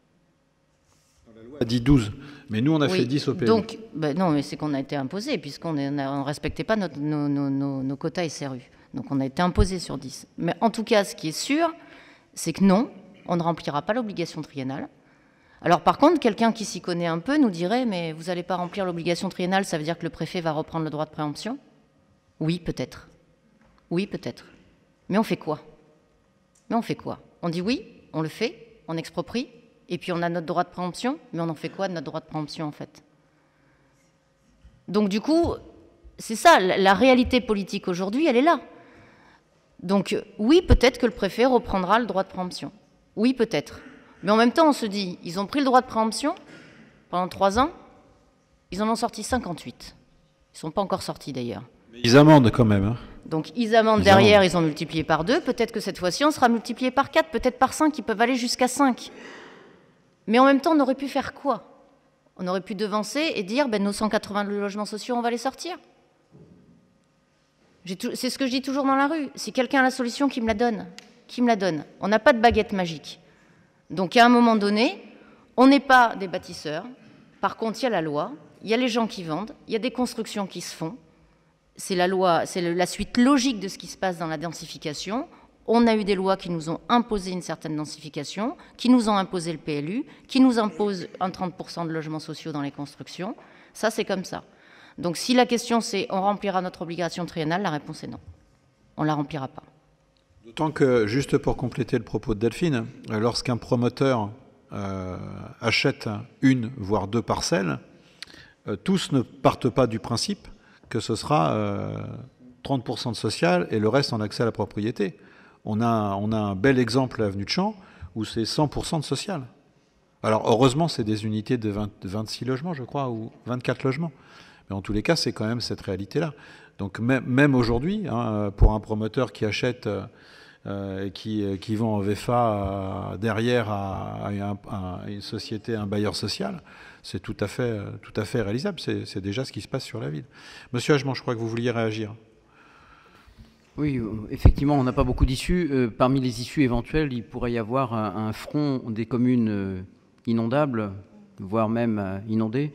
La loi a dit 12, mais nous, on a fait 10 au PLU. Donc, non, mais c'est qu'on a été imposé, puisqu'on ne respectait pas nos quotas SRU. Donc, on a été imposé sur 10. Mais en tout cas, ce qui est sûr, c'est que non, on ne remplira pas l'obligation triennale. Alors, par contre, quelqu'un qui s'y connaît un peu nous dirait, mais vous n'allez pas remplir l'obligation triennale, ça veut dire que le préfet va reprendre le droit de préemption? Oui, peut-être. Oui, peut-être. Mais on fait quoi? On dit oui, on le fait, on exproprie, et puis on a notre droit de préemption, mais on en fait quoi de notre droit de préemption, en fait? Donc, du coup, c'est ça, la réalité politique aujourd'hui, elle est là. Donc, oui, peut-être que le préfet reprendra le droit de préemption. Oui, peut-être. Mais en même temps, on se dit, ils ont pris le droit de préemption pendant 3 ans, ils en ont sorti 58. Ils ne sont pas encore sortis, d'ailleurs. Ils amendent quand même. Hein. Donc, ils amendent derrière, ils ont multiplié par 2. Peut-être que cette fois-ci, on sera multiplié par 4, peut-être par 5. Ils peuvent aller jusqu'à 5. Mais en même temps, on aurait pu faire quoi? On aurait pu devancer et dire, nos 180 logements sociaux, on va les sortir. C'est ce que je dis toujours dans la rue. Si quelqu'un a la solution, qui me la donne? Qui me la donne? On n'a pas de baguette magique. Donc, à un moment donné, on n'est pas des bâtisseurs. Par contre, il y a la loi, il y a les gens qui vendent, il y a des constructions qui se font. C'est la loi, c'est la suite logique de ce qui se passe dans la densification. On a eu des lois qui nous ont imposé une certaine densification, qui nous ont imposé le PLU, qui nous imposent un 30% de logements sociaux dans les constructions. Ça, c'est comme ça. Donc, si la question c'est on remplira notre obligation triennale, la réponse est non. On ne la remplira pas. D'autant que, juste pour compléter le propos de Delphine, lorsqu'un promoteur achète une, voire 2 parcelles, tous ne partent pas du principe que ce sera 30% de social et le reste en accès à la propriété. On a un bel exemple à Avenue de Champ où c'est 100% de social. Alors heureusement, c'est des unités de 26 logements, je crois, ou 24 logements. Mais en tous les cas, c'est quand même cette réalité-là. Donc même aujourd'hui, hein, pour un promoteur qui achète et qui vend en VFA derrière à une société, un bailleur social, c'est tout à fait réalisable. C'est déjà ce qui se passe sur la ville. Monsieur Hagement, je crois que vous vouliez réagir. Oui, effectivement, on n'a pas beaucoup d'issues. Parmi les issues éventuelles, il pourrait y avoir un front des communes inondables, voire même inondées,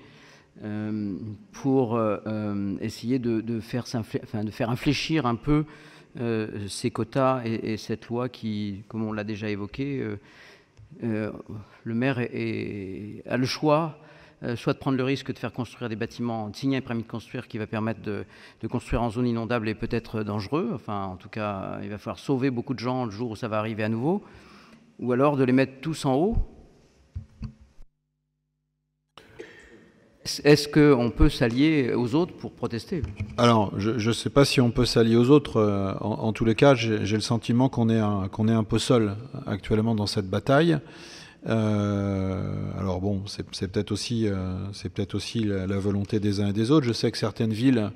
pour essayer de faire infléchir un peu ces quotas et cette loi qui, comme on l'a déjà évoqué, le maire a le choix soit de prendre le risque de faire construire des bâtiments, de signer un permis de construire qui va permettre de construire en zone inondable et peut-être dangereux, enfin en tout cas il va falloir sauver beaucoup de gens le jour où ça va arriver à nouveau, ou alors de les mettre tous en haut. Est-ce qu'on peut s'allier aux autres pour protester? Alors, je ne sais pas si on peut s'allier aux autres. En tous les cas, j'ai le sentiment qu'on est un peu seul actuellement dans cette bataille. Alors bon, c'est peut-être aussi la volonté des uns et des autres. Je sais que certaines villes,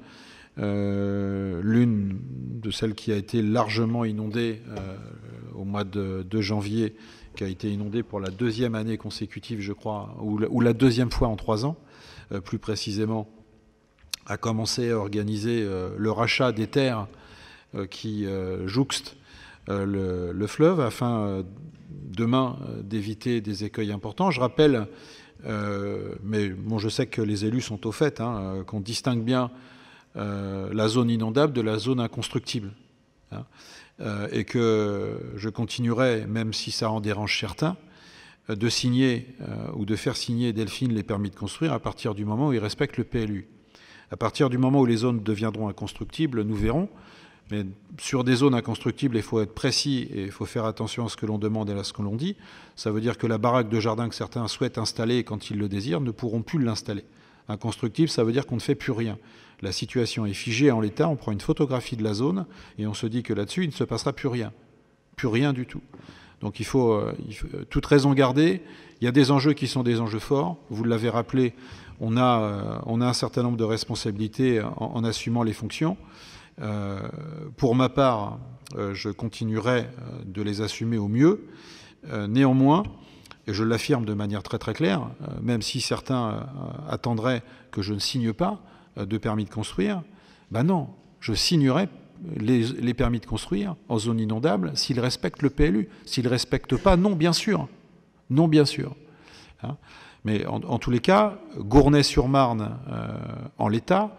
l'une de celles qui a été largement inondée au mois de janvier, qui a été inondée pour la 2e année consécutive, je crois, ou la 2e fois en 3 ans, plus précisément, a commencé à organiser le rachat des terres qui jouxtent le fleuve afin demain d'éviter des écueils importants. Je rappelle, mais bon, je sais que les élus sont au fait, hein, qu'on distingue bien la zone inondable de la zone inconstructible. Hein, et que je continuerai, même si ça en dérange certains, de signer ou de faire signer Delphine les permis de construire à partir du moment où ils respectent le PLU. À partir du moment où les zones deviendront inconstructibles, nous verrons. Mais sur des zones inconstructibles, il faut être précis et il faut faire attention à ce que l'on demande et à ce que l'on dit. Ça veut dire que la baraque de jardin que certains souhaitent installer quand ils le désirent ne pourront plus l'installer. Inconstructible, ça veut dire qu'on ne fait plus rien. La situation est figée en l'état, on prend une photographie de la zone et on se dit que là-dessus, il ne se passera plus rien. Plus rien du tout. Donc il faut toute raison garder. Il y a des enjeux qui sont des enjeux forts. Vous l'avez rappelé, on a un certain nombre de responsabilités en assumant les fonctions. Pour ma part, je continuerai de les assumer au mieux. Néanmoins, et je l'affirme de manière très très claire, même si certains attendraient que je ne signe pas de permis de construire, ben non, je signerai les permis de construire en zone inondable s'ils respectent le PLU. S'ils ne respectent pas, non, bien sûr. Non, bien sûr. Hein, mais en tous les cas, Gournay-sur-Marne, en l'état,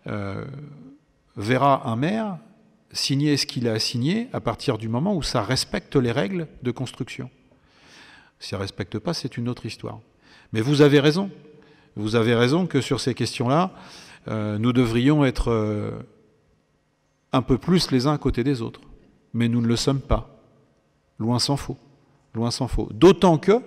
verra un maire signer ce qu'il a signé à partir du moment où ça respecte les règles de construction. Si ça ne respecte pas, c'est une autre histoire. Mais vous avez raison. Vous avez raison que sur ces questions-là, nous devrions être un peu plus les uns à côté des autres. Mais nous ne le sommes pas. Loin s'en faut. Loin s'en faut. D'autant que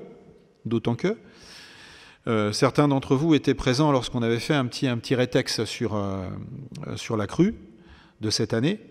certains d'entre vous étaient présents lorsqu'on avait fait un petit rétex sur la crue de cette année.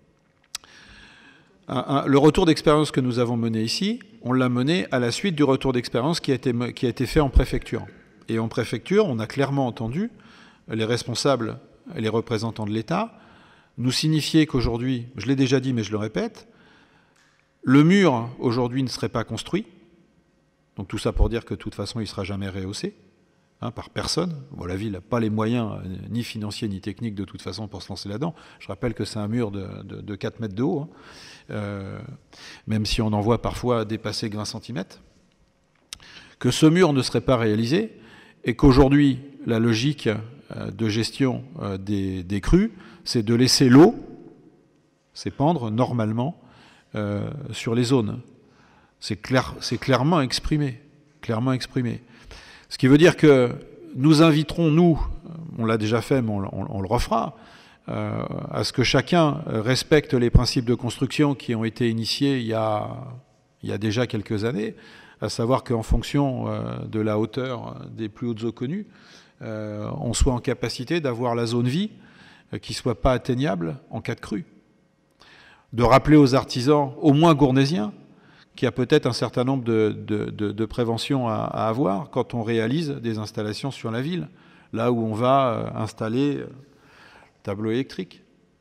Le retour d'expérience que nous avons mené ici, on l'a mené à la suite du retour d'expérience qui a été fait en préfecture. Et en préfecture, on a clairement entendu les responsables et les représentants de l'État nous signifier qu'aujourd'hui, je l'ai déjà dit mais je le répète, le mur aujourd'hui ne serait pas construit. Donc tout ça pour dire que de toute façon, il ne sera jamais rehaussé par personne. Bon, la ville n'a pas les moyens, ni financiers ni techniques, de toute façon, pour se lancer là-dedans. Je rappelle que c'est un mur de 4 mètres de haut, même si on en voit parfois dépasser 20 cm. Que ce mur ne serait pas réalisé et qu'aujourd'hui, la logique de gestion des crues, c'est de laisser l'eau s'épandre normalement sur les zones. C'est clairement exprimé. Clairement exprimé. Ce qui veut dire que nous inviterons, nous, on l'a déjà fait, mais on le refera, à ce que chacun respecte les principes de construction qui ont été initiés il y a déjà quelques années, à savoir qu'en fonction de la hauteur des plus hautes eaux connues, on soit en capacité d'avoir la zone vie qui ne soit pas atteignable en cas de crue. De rappeler aux artisans, au moins gournaisiens, qu'il y a peut-être un certain nombre de préventions à avoir quand on réalise des installations sur la ville, là où on va installer tableau électrique.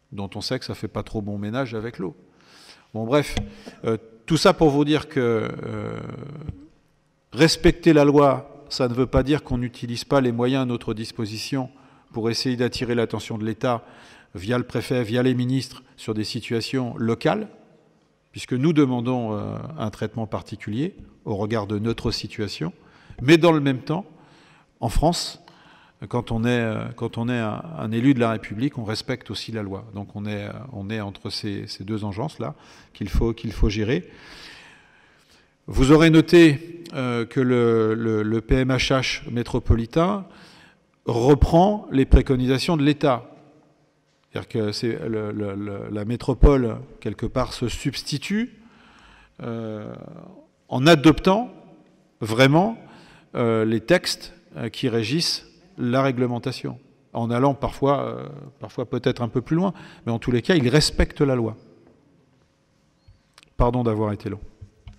dont on sait que ça ne fait pas trop bon ménage avec l'eau. Bon, bref, tout ça pour vous dire que respecter la loi, ça ne veut pas dire qu'on n'utilise pas les moyens à notre disposition pour essayer d'attirer l'attention de l'État via le préfet, via les ministres, sur des situations locales, puisque nous demandons un traitement particulier au regard de notre situation. Mais dans le même temps, en France, quand on est un élu de la République, on respecte aussi la loi. Donc on est entre ces deux engences-là qu'il faut gérer. Vous aurez noté que le PMHH métropolitain reprend les préconisations de l'État. C'est-à-dire que la métropole, quelque part, se substitue en adoptant vraiment les textes qui régissent la réglementation, en allant parfois peut-être un peu plus loin, mais en tous les cas, il respecte la loi. Pardon d'avoir été long.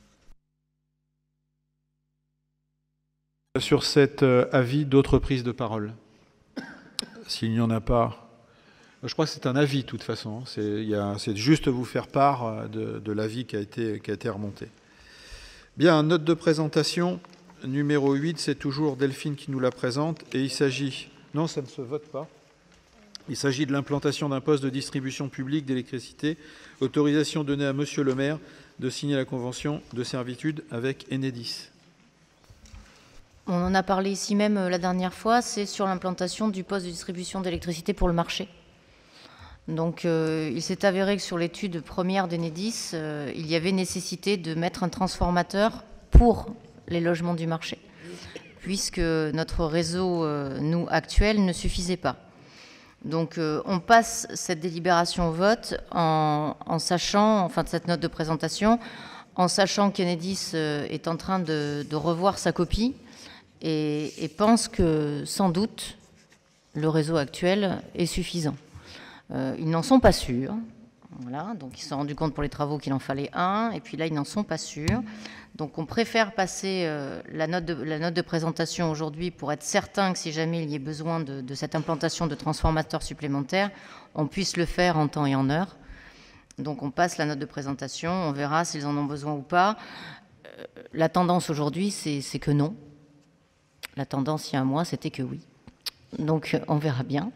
Sur cet avis, d'autres prises de parole? S'il n'y en a pas, je crois que c'est un avis de toute façon, c'est juste vous faire part de l'avis qui a été remonté. Bien, note de présentation. Numéro 8, c'est toujours Delphine qui nous la présente, et il s'agit... Non, ça ne se vote pas. Il s'agit de l'implantation d'un poste de distribution publique d'électricité, autorisation donnée à Monsieur le maire de signer la convention de servitude avec Enedis. On en a parlé ici même la dernière fois, c'est sur l'implantation du poste de distribution d'électricité pour le marché. Donc il s'est avéré que sur l'étude première d'Enedis, il y avait nécessité de mettre un transformateur pour les logements du marché, puisque notre réseau, nous, actuel, ne suffisait pas. Donc on passe cette délibération au vote en sachant, enfin de cette note de présentation, en sachant qu'Enedis est en train de revoir sa copie et pense que, sans doute, le réseau actuel est suffisant. Ils n'en sont pas sûrs. Voilà, donc ils se sont rendus compte pour les travaux qu'il en fallait un, et puis là, ils n'en sont pas sûrs. Donc on préfère passer la note de présentation aujourd'hui pour être certain que si jamais il y ait besoin de cette implantation de transformateurs supplémentaires, on puisse le faire en temps et en heure. Donc on passe la note de présentation, on verra s'ils en ont besoin ou pas. La tendance aujourd'hui, c'est que non. La tendance il y a un mois, c'était que oui. Donc on verra bien.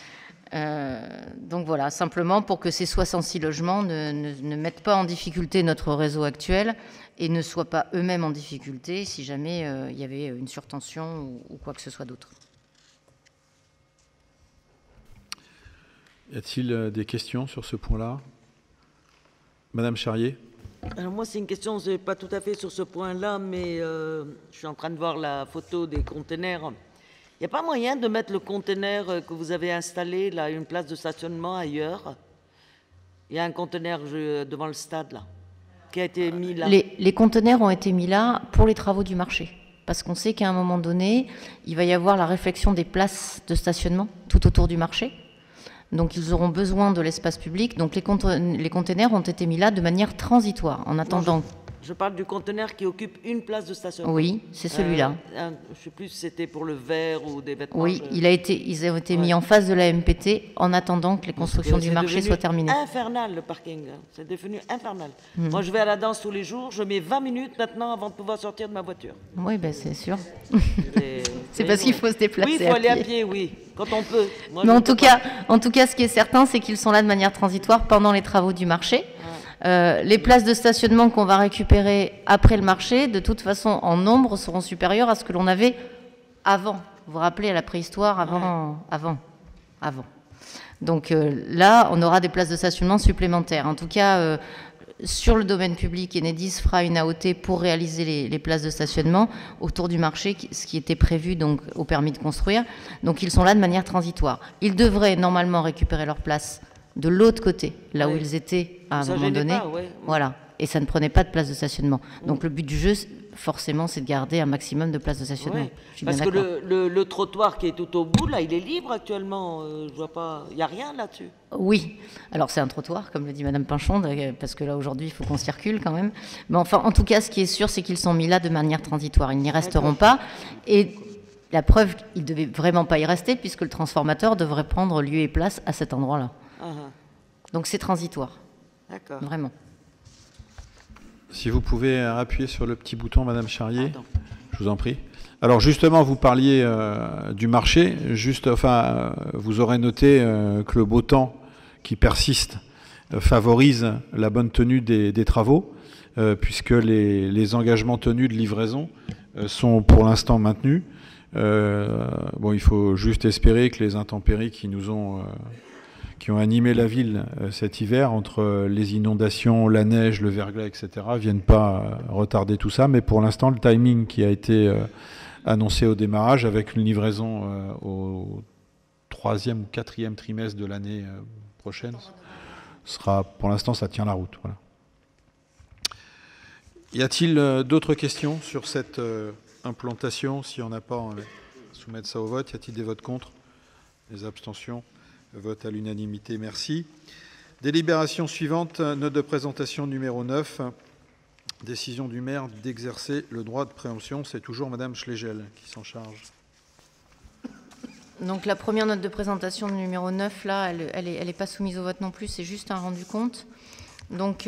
Donc voilà, simplement pour que ces 66 logements ne mettent pas en difficulté notre réseau actuel et ne soient pas eux-mêmes en difficulté si jamais il y avait une surtension ou quoi que ce soit d'autre. Y a-t-il des questions sur ce point-là? Madame Charrier. Alors moi, c'est une question, c'est pas tout à fait sur ce point-là, mais je suis en train de voir la photo des containers. Il n'y a pas moyen de mettre le conteneur que vous avez installé, là, une place de stationnement ailleurs? Il y a un conteneur devant le stade, là, qui a été mis là. Les conteneurs ont été mis là pour les travaux du marché. Parce qu'on sait qu'à un moment donné, il va y avoir la réflexion des places de stationnement tout autour du marché. Donc ils auront besoin de l'espace public. Donc les conteneurs ont été mis là de manière transitoire, en attendant... Je parle du conteneur qui occupe une place de stationnement. Oui, c'est celui-là. Je ne sais plus si c'était pour le verre ou des vêtements. Oui, ils ont été mis en face de la MPT en attendant que les constructions du marché soient terminées. C'est infernal, le parking. C'est devenu infernal. Moi, je vais à la danse tous les jours. Je mets 20 minutes maintenant avant de pouvoir sortir de ma voiture. Oui, ben c'est sûr. C'est parce qu'il faut se déplacer. Oui, il faut aller à pied, oui, quand on peut. Moi, mais en tout cas, ce qui est certain, c'est qu'ils sont là de manière transitoire pendant les travaux du marché. Les places de stationnement qu'on va récupérer après le marché, de toute façon, en nombre, seront supérieures à ce que l'on avait avant. Vous vous rappelez, à la préhistoire, avant. Donc là, on aura des places de stationnement supplémentaires. En tout cas, sur le domaine public, Enedis fera une AOT pour réaliser les places de stationnement autour du marché, ce qui était prévu donc au permis de construire. Donc ils sont là de manière transitoire. Ils devraient normalement récupérer leurs places de l'autre côté, là où ils étaient à un moment donné. Voilà. Et ça ne prenait pas de place de stationnement. Donc le but du jeu, forcément, c'est de garder un maximum de places de stationnement. Parce que le trottoir qui est tout au bout, là, il est libre actuellement. Je vois pas. Il n'y a rien là-dessus. Oui. Alors c'est un trottoir, comme le dit Madame Pinchon, parce que là aujourd'hui, il faut qu'on circule quand même. Mais enfin, en tout cas, ce qui est sûr, c'est qu'ils sont mis là de manière transitoire. Ils n'y resteront pas. Et la preuve, ils ne devaient vraiment pas y rester, puisque le transformateur devrait prendre lieu et place à cet endroit-là. Donc c'est transitoire. D'accord. Vraiment. Si vous pouvez appuyer sur le petit bouton, Madame Charrier, Pardon. je vous en prie. Alors justement, vous parliez du marché. Vous aurez noté que le beau temps qui persiste favorise la bonne tenue des travaux, puisque les engagements tenus de livraison sont pour l'instant maintenus. Il faut juste espérer que les intempéries qui ont animé la ville cet hiver, entre les inondations, la neige, le verglas, etc., viennent pas retarder tout ça. Mais pour l'instant, le timing qui a été annoncé au démarrage, avec une livraison au 3e ou 4e trimestre de l'année prochaine, pour l'instant, ça tient la route. Voilà. Y a-t-il d'autres questions sur cette implantation? Si on n'a pas, on va soumettre ça au vote. Y a-t-il des votes contre? Des abstentions? Vote à l'unanimité, merci. Délibération suivante, note de présentation numéro 9. Décision du maire d'exercer le droit de préemption. C'est toujours Madame Schlegel qui s'en charge. Donc la première note de présentation numéro 9, là, elle est pas soumise au vote non plus, c'est juste un rendu compte. Donc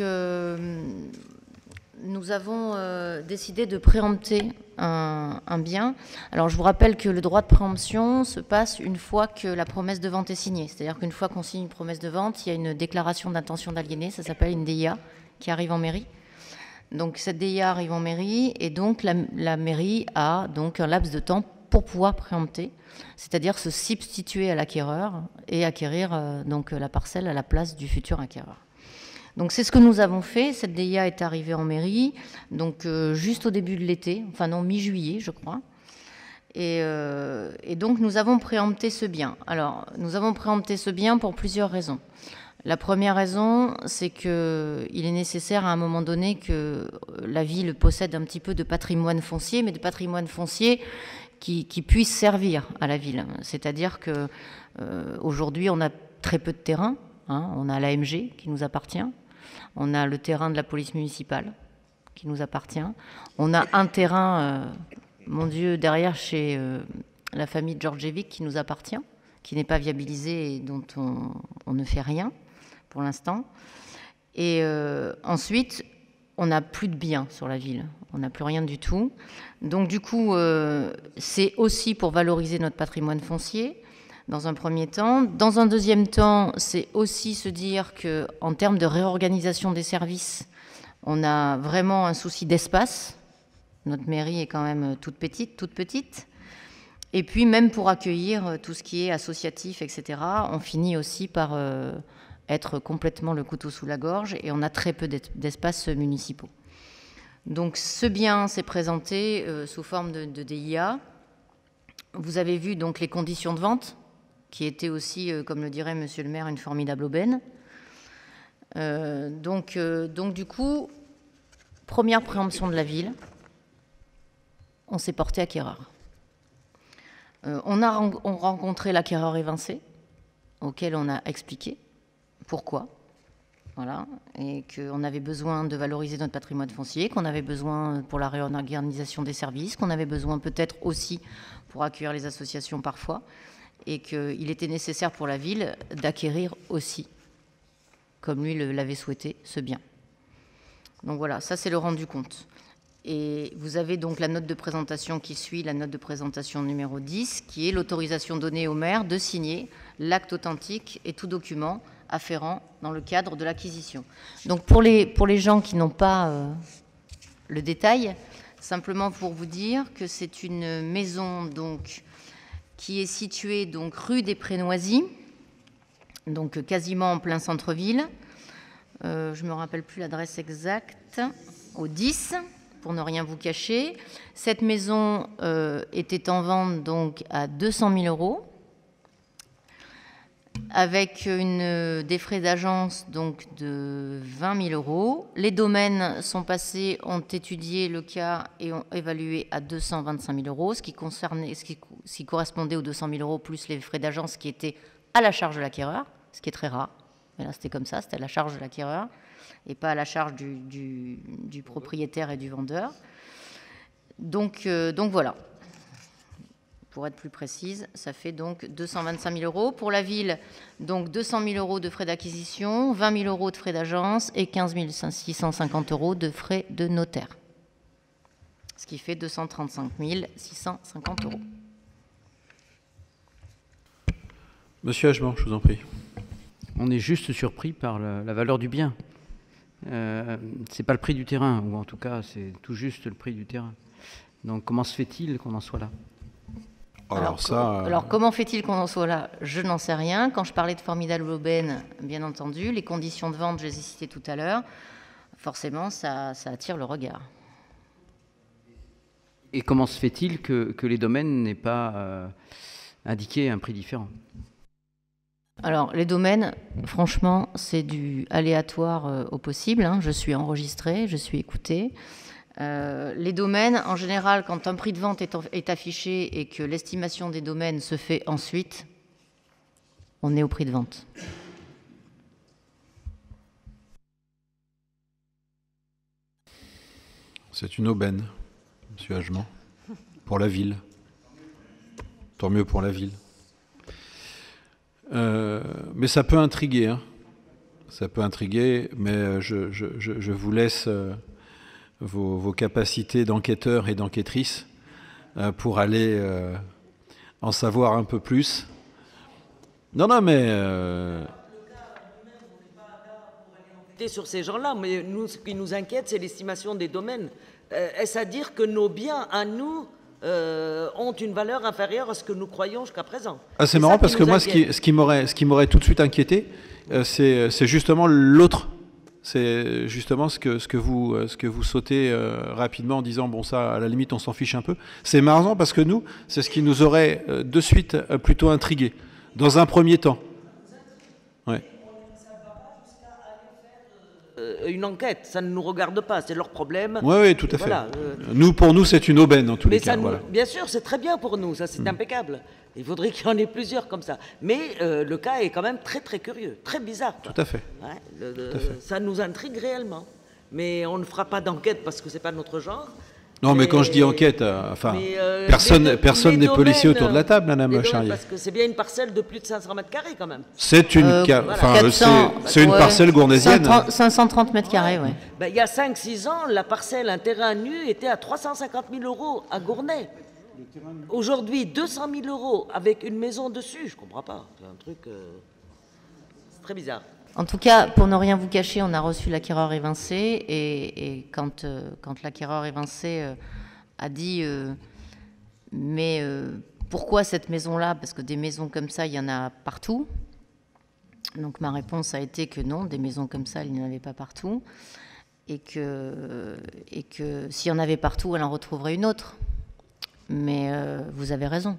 nous avons décidé de préempter un bien. Alors je vous rappelle que le droit de préemption se passe une fois que la promesse de vente est signée. C'est-à-dire qu'une fois qu'on signe une promesse de vente, il y a une déclaration d'intention d'aliéner, ça s'appelle une DIA, qui arrive en mairie. Donc cette DIA arrive en mairie et donc la mairie a donc un laps de temps pour pouvoir préempter, c'est-à-dire se substituer à l'acquéreur et acquérir donc la parcelle à la place du futur acquéreur. Donc c'est ce que nous avons fait. Cette DIA est arrivée en mairie, donc juste au début de l'été, enfin non, mi-juillet, je crois. Et donc nous avons préempté ce bien. Alors nous avons préempté ce bien pour plusieurs raisons. La première raison, c'est qu'il est nécessaire à un moment donné que la ville possède un petit peu de patrimoine foncier, mais de patrimoine foncier qui puisse servir à la ville. C'est-à-dire que aujourd'hui, on a très peu de terrain. On a l'AMG qui nous appartient. On a le terrain de la police municipale qui nous appartient. On a un terrain, mon Dieu, derrière chez la famille Djordjevic qui nous appartient, qui n'est pas viabilisé et dont on ne fait rien pour l'instant. Et ensuite, on n'a plus de biens sur la ville. On n'a plus rien du tout. Donc du coup, c'est aussi pour valoriser notre patrimoine foncier, dans un premier temps. Dans un deuxième temps, c'est aussi se dire qu'en termes de réorganisation des services, on a vraiment un souci d'espace. Notre mairie est quand même toute petite. Et puis même pour accueillir tout ce qui est associatif, etc., on finit aussi par être complètement le couteau sous la gorge et on a très peu d'espaces municipaux. Donc ce bien s'est présenté sous forme de DIA. Vous avez vu donc les conditions de vente, qui étaient aussi, comme le dirait Monsieur le maire, une formidable aubaine. Donc du coup, première préemption de la ville, on s'est porté acquéreur. On rencontré l'acquéreur évincé, auquel on a expliqué pourquoi, voilà, et qu'on avait besoin de valoriser notre patrimoine foncier, qu'on avait besoin pour la réorganisation des services, qu'on avait besoin peut-être aussi pour accueillir les associations parfois, et qu'il était nécessaire pour la ville d'acquérir aussi, comme lui l'avait souhaité, ce bien. Donc voilà, ça c'est le rendu compte. Et vous avez donc la note de présentation qui suit, la note de présentation numéro 10, qui est l'autorisation donnée au maire de signer l'acte authentique et tout document afférent dans le cadre de l'acquisition. Donc pour les gens qui n'ont pas le détail, simplement pour vous dire que c'est une maison donc, qui est située donc, rue des Prénoisies, donc quasiment en plein centre-ville. Je ne me rappelle plus l'adresse exacte, au 10, pour ne rien vous cacher. Cette maison était en vente donc à 200 000 €, avec des frais d'agence donc de 20 000 €. Les domaines sont passés, ont étudié le cas et ont évalué à 225 000 €, ce qui correspondait aux 200 000 € plus les frais d'agence qui étaient à la charge de l'acquéreur, ce qui est très rare. Mais là, c'était comme ça, c'était à la charge de l'acquéreur et pas à la charge du propriétaire et du vendeur. Donc voilà. pour être plus précise, ça fait donc 225 000 euros. Pour la ville, donc 200 000 euros de frais d'acquisition, 20 000 euros de frais d'agence et 15 650 euros de frais de notaire. Ce qui fait 235 650 euros. Monsieur Hageman, je vous en prie. On est juste surpris par la valeur du bien. C'est pas le prix du terrain, ou en tout cas, c'est tout juste le prix du terrain. Donc, comment se fait-il qu'on en soit là? Alors, comment fait-il qu'on en soit là? Je n'en sais rien. Quand je parlais de formidable aubaine, bien entendu, les conditions de vente, je les ai citées tout à l'heure. Forcément, ça attire le regard. Et comment se fait-il que les domaines n'aient pas indiqué un prix différent? Alors, les domaines, franchement, c'est du aléatoire au possible. Hein. Je suis enregistrée, je suis écoutée. Les domaines, en général, quand un prix de vente est affiché et que l'estimation des domaines se fait ensuite, on est au prix de vente. C'est une aubaine, monsieur Hageman, pour la ville. Tant mieux pour la ville. Mais ça peut intriguer. Hein. Ça peut intriguer, mais je vous laisse vos capacités d'enquêteur et d'enquêtrice pour aller en savoir un peu plus. Non, mais... Sur ces gens-là, mais nous, ce qui nous inquiète, c'est l'estimation des domaines. Est-ce à dire que nos biens, à nous, ont une valeur inférieure à ce que nous croyons jusqu'à présent? Ah, c'est marrant parce que moi, ce qui m'aurait tout de suite inquiété, c'est justement l'autre. C'est justement ce que vous sautez rapidement en disant, bon, ça, à la limite, on s'en fiche un peu. C'est marrant parce que nous, c'est ce qui nous aurait de suite plutôt intrigué, dans un premier temps. Ouais. Une enquête, ça ne nous regarde pas, c'est leur problème. Oui, tout à fait. Voilà, pour nous, c'est une aubaine en tous les cas. Voilà. Bien sûr, c'est très bien pour nous, ça c'est impeccable. Il faudrait qu'il y en ait plusieurs comme ça. Mais le cas est quand même très très curieux, très bizarre. Quoi. Tout à fait. Ouais, Tout à fait. Ça nous intrigue réellement. Mais on ne fera pas d'enquête parce que c'est pas notre genre. Non, mais quand je dis enquête, personne n'est policier autour de la table, Madame Charrier. Parce que c'est bien une parcelle de plus de 500 mètres carrés quand même. C'est une, une parcelle gournesienne. 530 mètres carrés, oui. Ben, il y a 5-6 ans, la parcelle, un terrain nu, était à 350 000 euros à Gournay. Aujourd'hui, 200 000 euros avec une maison dessus, je ne comprends pas. C'est un truc... c'est très bizarre. En tout cas, pour ne rien vous cacher, on a reçu l'acquéreur évincé et quand l'acquéreur évincé a dit mais pourquoi cette maison-là? Parce que des maisons comme ça, il y en a partout. Donc ma réponse a été que non, des maisons comme ça, il n'y en avait pas partout et que s'il y en avait partout, elle en retrouverait une autre. Mais vous avez raison.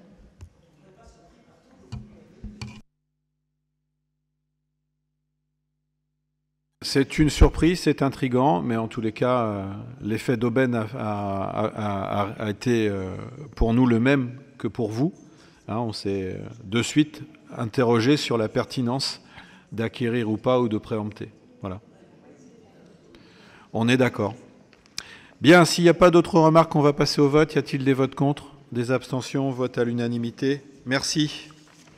C'est une surprise, c'est intriguant, mais en tous les cas, l'effet d'aubaine a été pour nous le même que pour vous. Hein, on s'est de suite interrogé sur la pertinence d'acquérir ou pas ou de préempter. Voilà. On est d'accord. Bien, s'il n'y a pas d'autres remarques, on va passer au vote. Y a-t-il des votes contre? Des abstentions? Vote à l'unanimité. Merci.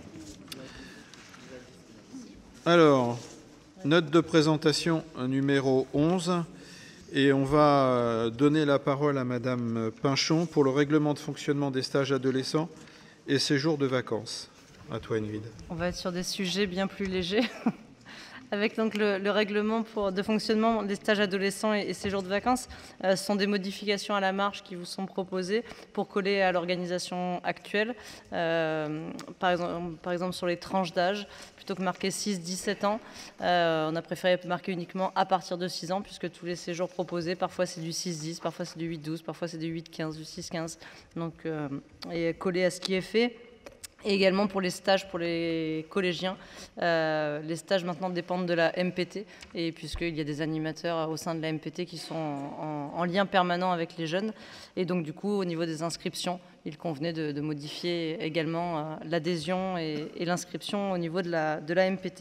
Alors... Note de présentation numéro 11, et on va donner la parole à Madame Pinchon pour le règlement de fonctionnement des stages adolescents et séjours de vacances. À toi, Ingrid. On va être sur des sujets bien plus légers, avec donc le règlement de fonctionnement des stages adolescents et séjours de vacances. Ce sont des modifications à la marge qui vous sont proposées pour coller à l'organisation actuelle. Par exemple, sur les tranches d'âge, plutôt que marquer 6-17 ans, on a préféré marquer uniquement à partir de 6 ans, puisque tous les séjours proposés, parfois c'est du 6-10, parfois c'est du 8-12, parfois c'est du 8-15, du 6-15, donc et coller à ce qui est fait. Et également pour les stages pour les collégiens, les stages maintenant dépendent de la MPT, et puisqu'il y a des animateurs au sein de la MPT qui sont en lien permanent avec les jeunes, et donc du coup au niveau des inscriptions, il convenait de modifier également l'adhésion et l'inscription au niveau de la MPT.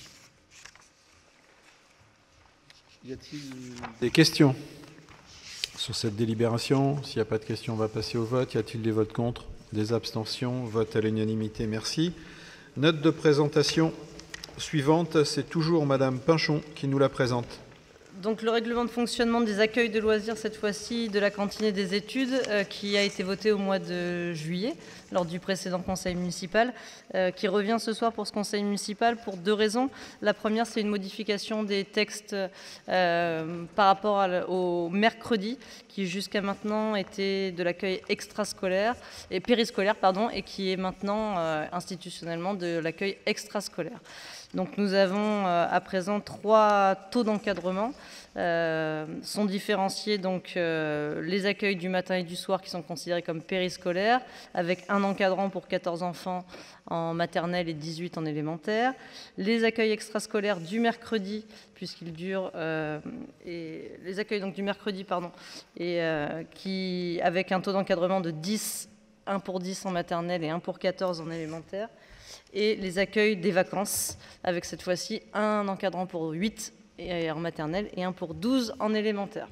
Y a-t-il des questions? sur cette délibération? S'il n'y a pas de questions, on va passer au vote. Y a-t-il des votes contre? Des abstentions? Vote à l'unanimité, merci. Note de présentation suivante, c'est toujours Madame Pinchon qui nous la présente. Donc le règlement de fonctionnement des accueils de loisirs, cette fois-ci de la cantine et des études, qui a été voté au mois de juillet lors du précédent conseil municipal, qui revient ce soir pour ce conseil municipal pour deux raisons. La première, c'est une modification des textes par rapport au mercredi, qui jusqu'à maintenant était de l'accueil extrascolaire et périscolaire, pardon, et qui est maintenant institutionnellement de l'accueil extrascolaire. Donc nous avons à présent 3 taux d'encadrement, sont différenciés donc les accueils du matin et du soir qui sont considérés comme périscolaires, avec un encadrant pour 14 enfants en maternelle et 18 en élémentaire. Les accueils extrascolaires du mercredi, puisqu'ils durent, et les accueils donc du mercredi, pardon, et qui avec un taux d'encadrement de 10, 1 pour 10 en maternelle et 1 pour 14 en élémentaire. Et les accueils des vacances, avec cette fois-ci un encadrant pour 8 en maternelle et 1 pour 12 en élémentaire.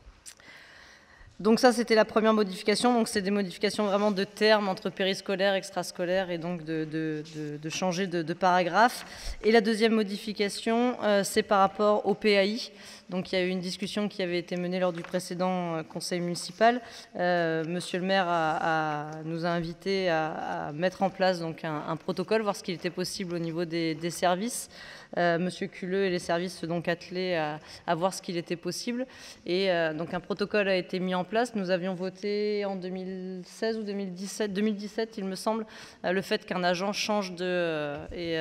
Donc ça, c'était la première modification. Donc c'est des modifications vraiment de termes entre périscolaire, extrascolaire, et donc de changer de paragraphe. Et la deuxième modification, c'est par rapport au PAI. Donc il y a eu une discussion qui avait été menée lors du précédent conseil municipal. Monsieur le maire nous a invités à mettre en place donc un protocole, voir ce qu'il était possible au niveau des services. Monsieur Culeux et les services se sont donc attelés à voir ce qu'il était possible. Et donc un protocole a été mis en place. Nous avions voté en 2016 ou 2017, il me semble, le fait qu'un agent change de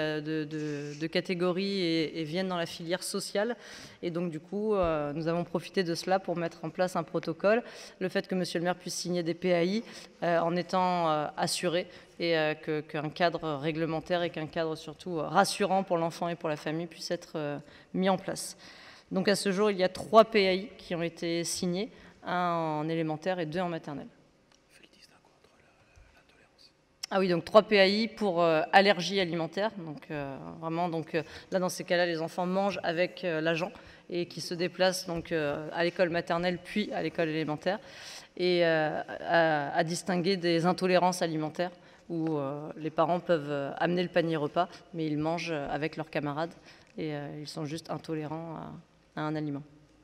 catégorie et vienne dans la filière sociale. Et donc du coup, nous avons profité de cela pour mettre en place un protocole. Le fait que monsieur le maire puisse signer des PAI en étant assuré, et qu'un cadre réglementaire et qu'un cadre surtout rassurant pour l'enfant et pour la famille puisse être mis en place. Donc à ce jour, il y a 3 PAI qui ont été signés, 1 en élémentaire et 2 en maternelle. Ah oui, donc 3 PAI pour allergie alimentaire. Donc vraiment, là dans ces cas-là, les enfants mangent avec l'agent et qui se déplacent donc à l'école maternelle puis à l'école élémentaire, et à distinguer des intolérances alimentaires où les parents peuvent amener le panier repas, mais ils mangent avec leurs camarades et ils sont juste intolérants à un aliment.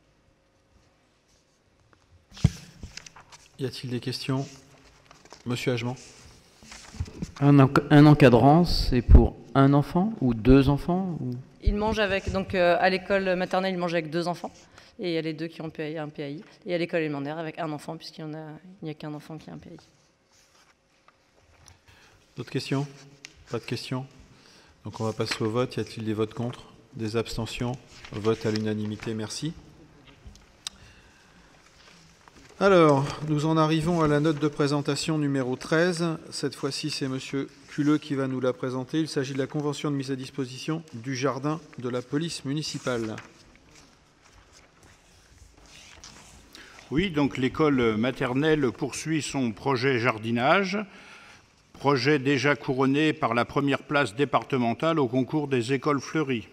Y a-t-il des questions? Monsieur Agement. Un encadrant, c'est pour un enfant ou 2 enfants ou... Ils mangent avec, donc à l'école maternelle, ils mangent avec 2 enfants, et il y a les 2 qui ont un PAI, et à l'école élémentaire avec 1 enfant, puisqu'il n'y a qu'un enfant qui a un PAI. D'autres questions? Pas de questions? Donc on va passer au vote. Y a-t-il des votes contre? Des abstentions? Vote à l'unanimité, merci. Alors, nous en arrivons à la note de présentation numéro 13. Cette fois-ci, c'est monsieur Culeux qui va nous la présenter. Il s'agit de la convention de mise à disposition du jardin de la police municipale. Oui, donc l'école maternelle poursuit son projet jardinage, projet déjà couronné par la première place départementale au concours des écoles fleuries.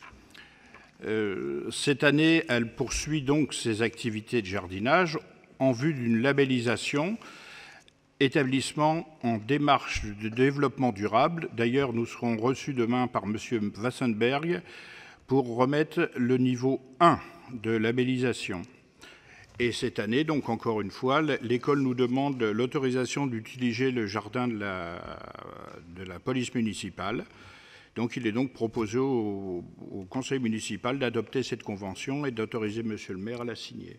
Cette année, elle poursuit donc ses activités de jardinage en vue d'une labellisation établissement en démarche de développement durable. D'ailleurs, nous serons reçus demain par M. Wassenberg pour remettre le niveau 1 de labellisation. Et cette année, donc encore une fois, l'école nous demande l'autorisation d'utiliser le jardin de la police municipale. Donc il est donc proposé au conseil municipal d'adopter cette convention et d'autoriser monsieur le maire à la signer.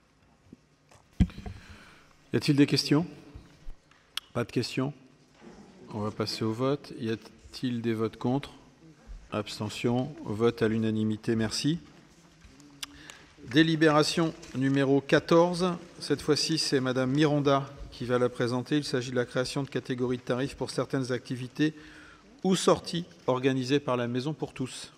Y a-t-il des questions? Pas de questions? On va passer au vote. Y a-t-il des votes contre? Abstention? Vote à l'unanimité, merci. Délibération numéro 14. Cette fois-ci, c'est Madame Miranda qui va la présenter. Il s'agit de la création de catégories de tarifs pour certaines activités ou sorties organisées par la Maison pour tous.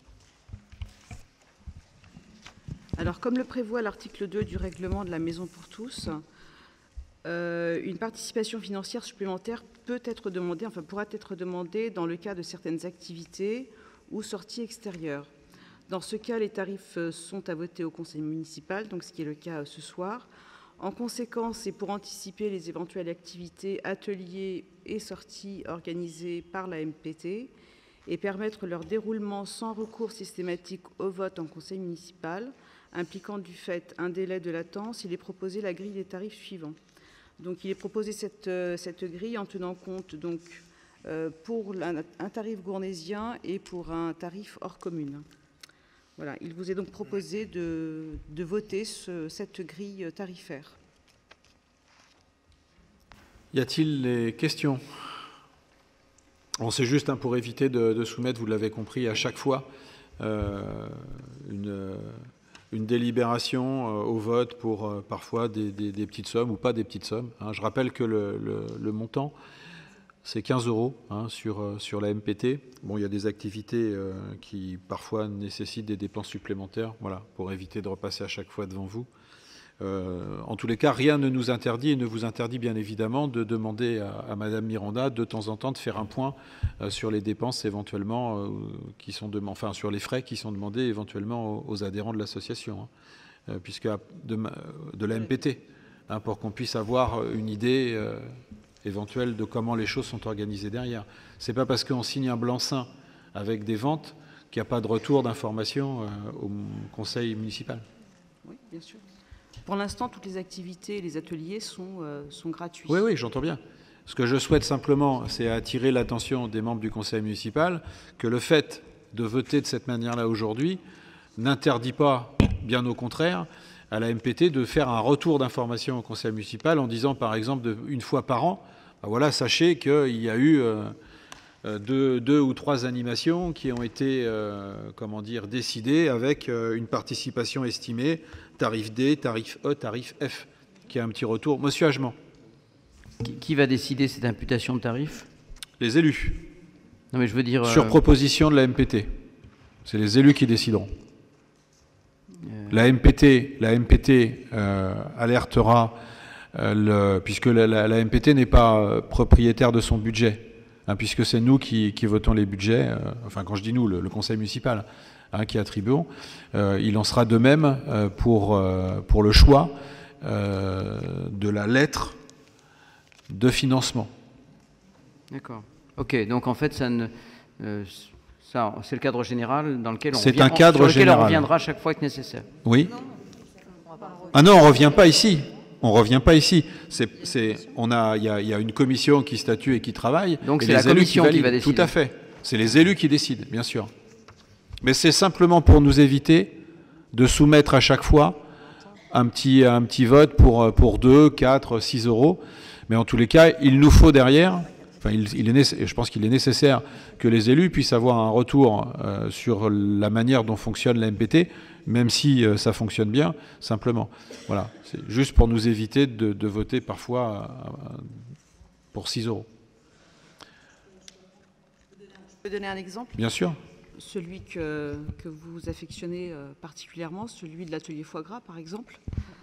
Alors, comme le prévoit l'article 2 du règlement de la Maison pour tous, une participation financière supplémentaire pourra être demandée dans le cas de certaines activités ou sorties extérieures. Dans ce cas, les tarifs sont à voter au conseil municipal, donc ce qui est le cas ce soir. En conséquence, et pour anticiper les éventuelles activités, ateliers et sorties organisées par la MPT et permettre leur déroulement sans recours systématique au vote en conseil municipal, impliquant du fait un délai de latence, il est proposé la grille des tarifs suivants. Donc, il est proposé cette grille en tenant compte donc, pour un tarif gournésien et pour un tarif hors commune. Voilà, il vous est donc proposé de voter cette grille tarifaire. Y a-t-il des questions? C'est juste pour éviter de soumettre, vous l'avez compris, à chaque fois une délibération au vote pour parfois des petites sommes ou pas des petites sommes. Je rappelle que le montant, c'est 15 € sur la MPT. Bon, il y a des activités qui parfois nécessitent des dépenses supplémentaires, voilà, pour éviter de repasser à chaque fois devant vous. En tous les cas, rien ne nous interdit et ne vous interdit bien évidemment de demander à Madame Miranda de temps en temps de faire un point sur les dépenses éventuellement qui sont enfin sur les frais qui sont demandés éventuellement aux adhérents de l'association, puisque de la MPT, pour qu'on puisse avoir une idée éventuelle de comment les choses sont organisées derrière. C'est pas parce qu'on signe un blanc-seing avec des ventes qu'il n'y a pas de retour d'information au conseil municipal. Oui, bien sûr. Pour l'instant, toutes les activités et les ateliers sont gratuits. Oui, oui, j'entends bien. Ce que je souhaite simplement, c'est attirer l'attention des membres du conseil municipal que le fait de voter de cette manière-là aujourd'hui n'interdit pas, bien au contraire, à la MPT de faire un retour d'information au conseil municipal en disant, par exemple, une fois par an, ben voilà, sachez qu'il y a eu deux ou trois animations qui ont été décidées avec une participation estimée, tarif D, tarif E, tarif F, qui a un petit retour. Monsieur Agement. Qui va décider cette imputation de tarif? Les élus. Non, mais je veux dire... Sur proposition de la MPT. C'est les élus qui décideront. La MPT alertera, puisque la MPT n'est pas propriétaire de son budget, puisque c'est nous qui votons les budgets, enfin quand je dis nous, le conseil municipal, qui attribuons. Il en sera de même pour le choix de la lettre de financement. D'accord. Ok, donc en fait, ça, c'est le cadre général dans lequel on c'est un cadre général. On reviendra chaque fois que nécessaire. Oui. Ah non, on ne revient pas ici. On ne revient pas ici. Il y a une commission qui statue et qui travaille. Donc c'est la commission qui va décider. Tout à fait. C'est les élus qui décident, bien sûr. Mais c'est simplement pour nous éviter de soumettre à chaque fois un petit vote pour 2, 4, 6 euros. Mais en tous les cas, il nous faut derrière, je pense qu'il est nécessaire que les élus puissent avoir un retour sur la manière dont fonctionne la MPT, même si ça fonctionne bien, simplement. Voilà, c'est juste pour nous éviter de voter parfois pour 6 euros. Je peux donner un exemple ? Bien sûr. Celui que vous affectionnez particulièrement, celui de l'atelier foie gras, par exemple.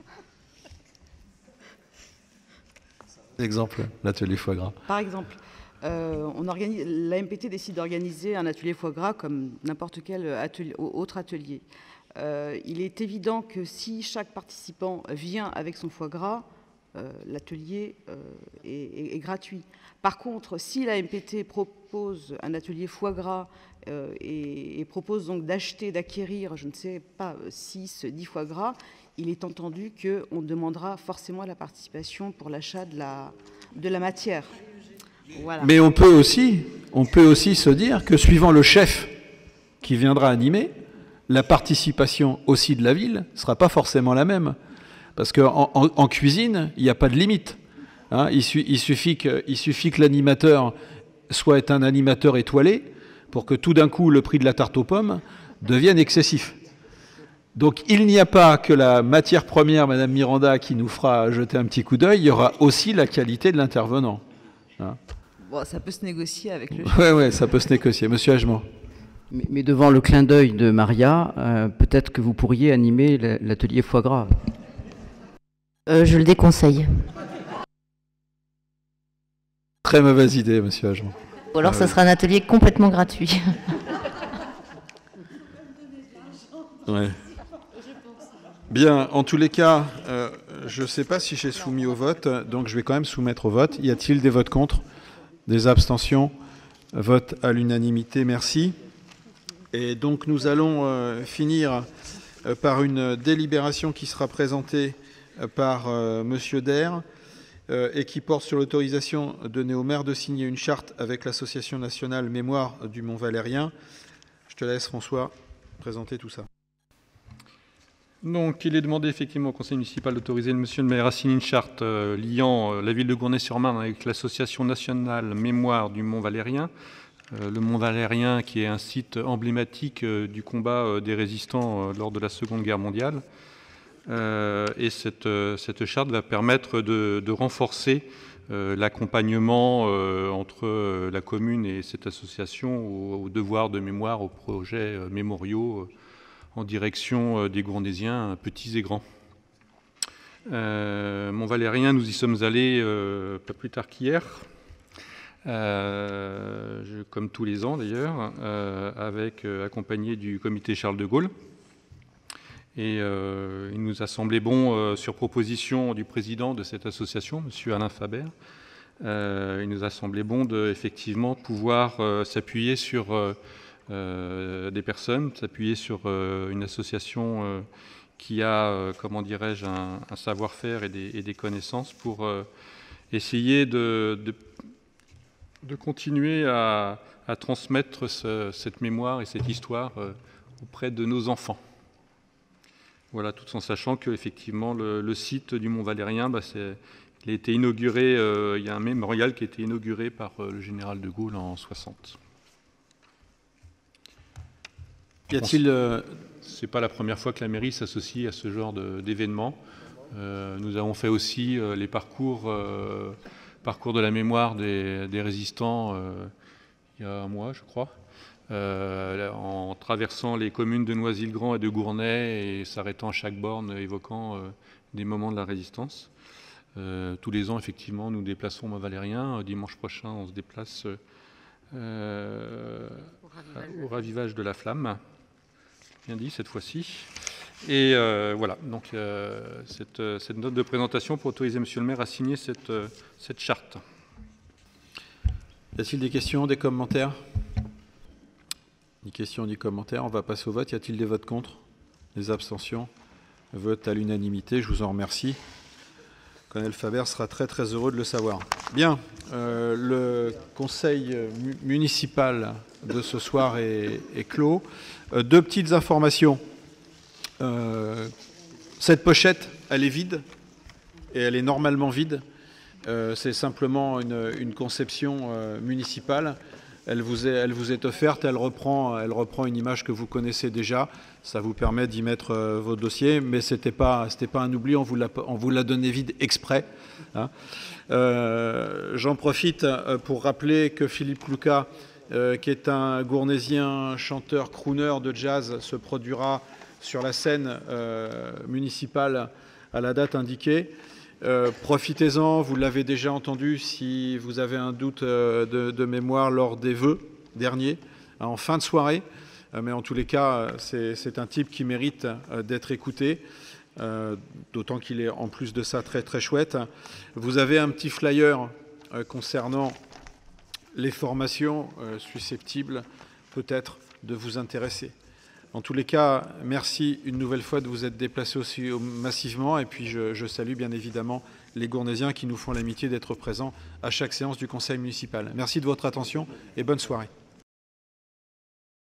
Exemple, l'atelier foie gras. Par exemple, la MPT décide d'organiser un atelier foie gras comme n'importe quel autre atelier. Il est évident que si chaque participant vient avec son foie gras, l'atelier est gratuit. Par contre, si la MPT propose un atelier foie gras et propose donc d'acquérir, je ne sais pas, 6, 10 foie gras, il est entendu qu'on demandera forcément la participation pour l'achat de la matière. Voilà. Mais on peut aussi se dire que suivant le chef qui viendra animer, la participation aussi de la ville ne sera pas forcément la même. Parce qu'en cuisine, il n'y a pas de limite. Il suffit que l'animateur soit un animateur étoilé pour que tout d'un coup le prix de la tarte aux pommes devienne excessif. Donc il n'y a pas que la matière première, Madame Miranda, qui nous fera jeter un petit coup d'œil, il y aura aussi la qualité de l'intervenant. Bon, ça peut se négocier avec le chef. Oui, ça peut se négocier. Monsieur Agement. Mais devant le clin d'œil de Maria, peut-être que vous pourriez animer l'atelier foie gras. Je le déconseille. Très mauvaise idée, monsieur Agement. Ou alors ça sera un atelier complètement gratuit. Ouais. Bien, en tous les cas, Je ne sais pas si j'ai soumis au vote, donc je vais quand même soumettre au vote. Y a-t-il des votes contre? Des abstentions? Vote à l'unanimité, merci. Et donc nous allons finir par une délibération qui sera présentée par Monsieur Der et qui porte sur l'autorisation donnée au maire de signer une charte avec l'Association nationale Mémoire du Mont Valérien. Je te laisse, François, présenter tout ça. Donc, il est demandé effectivement au conseil municipal d'autoriser monsieur le maire à signer une charte liant la ville de Gournay-sur-Marne avec l'association nationale Mémoire du Mont Valérien. Le Mont Valérien qui est un site emblématique du combat des résistants lors de la Seconde Guerre mondiale. Et cette charte va permettre de renforcer l'accompagnement entre la commune et cette association aux devoirs de mémoire, aux projets mémoriaux en direction des Gournaisiens, petits et grands. Mont Valérien, nous y sommes allés pas plus tard qu'hier, comme tous les ans d'ailleurs, accompagné du comité Charles de Gaulle. Et il nous a semblé bon, sur proposition du président de cette association, M. Alain Faber, il nous a semblé bon de effectivement pouvoir s'appuyer sur des personnes, s'appuyer sur une association qui a, comment dirais-je, un savoir-faire et des connaissances pour essayer de continuer à transmettre cette mémoire et cette histoire auprès de nos enfants. Voilà, tout en sachant qu'effectivement le site du Mont Valérien, il a été inauguré, il y a un mémorial qui a été inauguré par le général de Gaulle en 1960. Y a-t-il C'est pas la première fois que la mairie s'associe à ce genre d'événements. Nous avons fait aussi les parcours de la mémoire des résistants il y a un mois, je crois, en traversant les communes de Noisy-le-Grand et de Gournay et s'arrêtant à chaque borne, évoquant des moments de la résistance. Tous les ans, effectivement, nous déplaçons Mont Valérien. Dimanche prochain, on se déplace au ravivage de la flamme. Bien dit cette fois-ci. Et voilà, donc cette note de présentation pour autoriser monsieur le maire à signer cette charte. Y a-t-il des questions, des commentaires? Ni questions ni commentaires. On va passer au vote. Y a-t-il des votes contre? Des abstentions? Vote à l'unanimité. Je vous en remercie. Colonel Faber sera très très heureux de le savoir. Bien, le conseil municipal de ce soir est clos. Deux petites informations. Cette pochette, elle est vide, et elle est normalement vide. C'est simplement une conception municipale. Elle vous est offerte, elle reprend une image que vous connaissez déjà. Ça vous permet d'y mettre vos dossiers, mais c'était pas un oubli, on vous l'a donné vide exprès. Hein. J'en profite pour rappeler que Philippe Lucas, qui est un Gournaisien chanteur crooner de jazz, se produira sur la scène municipale à la date indiquée. Profitez-en, vous l'avez déjà entendu si vous avez un doute de mémoire lors des vœux derniers, en fin de soirée. Mais en tous les cas, c'est un type qui mérite d'être écouté, d'autant qu'il est en plus de ça très très chouette. Vous avez un petit flyer concernant les formations susceptibles peut-être de vous intéresser. En tous les cas, merci une nouvelle fois de vous être déplacés aussi massivement. Et puis je salue bien évidemment les Gournaisiens qui nous font l'amitié d'être présents à chaque séance du conseil municipal. Merci de votre attention et bonne soirée.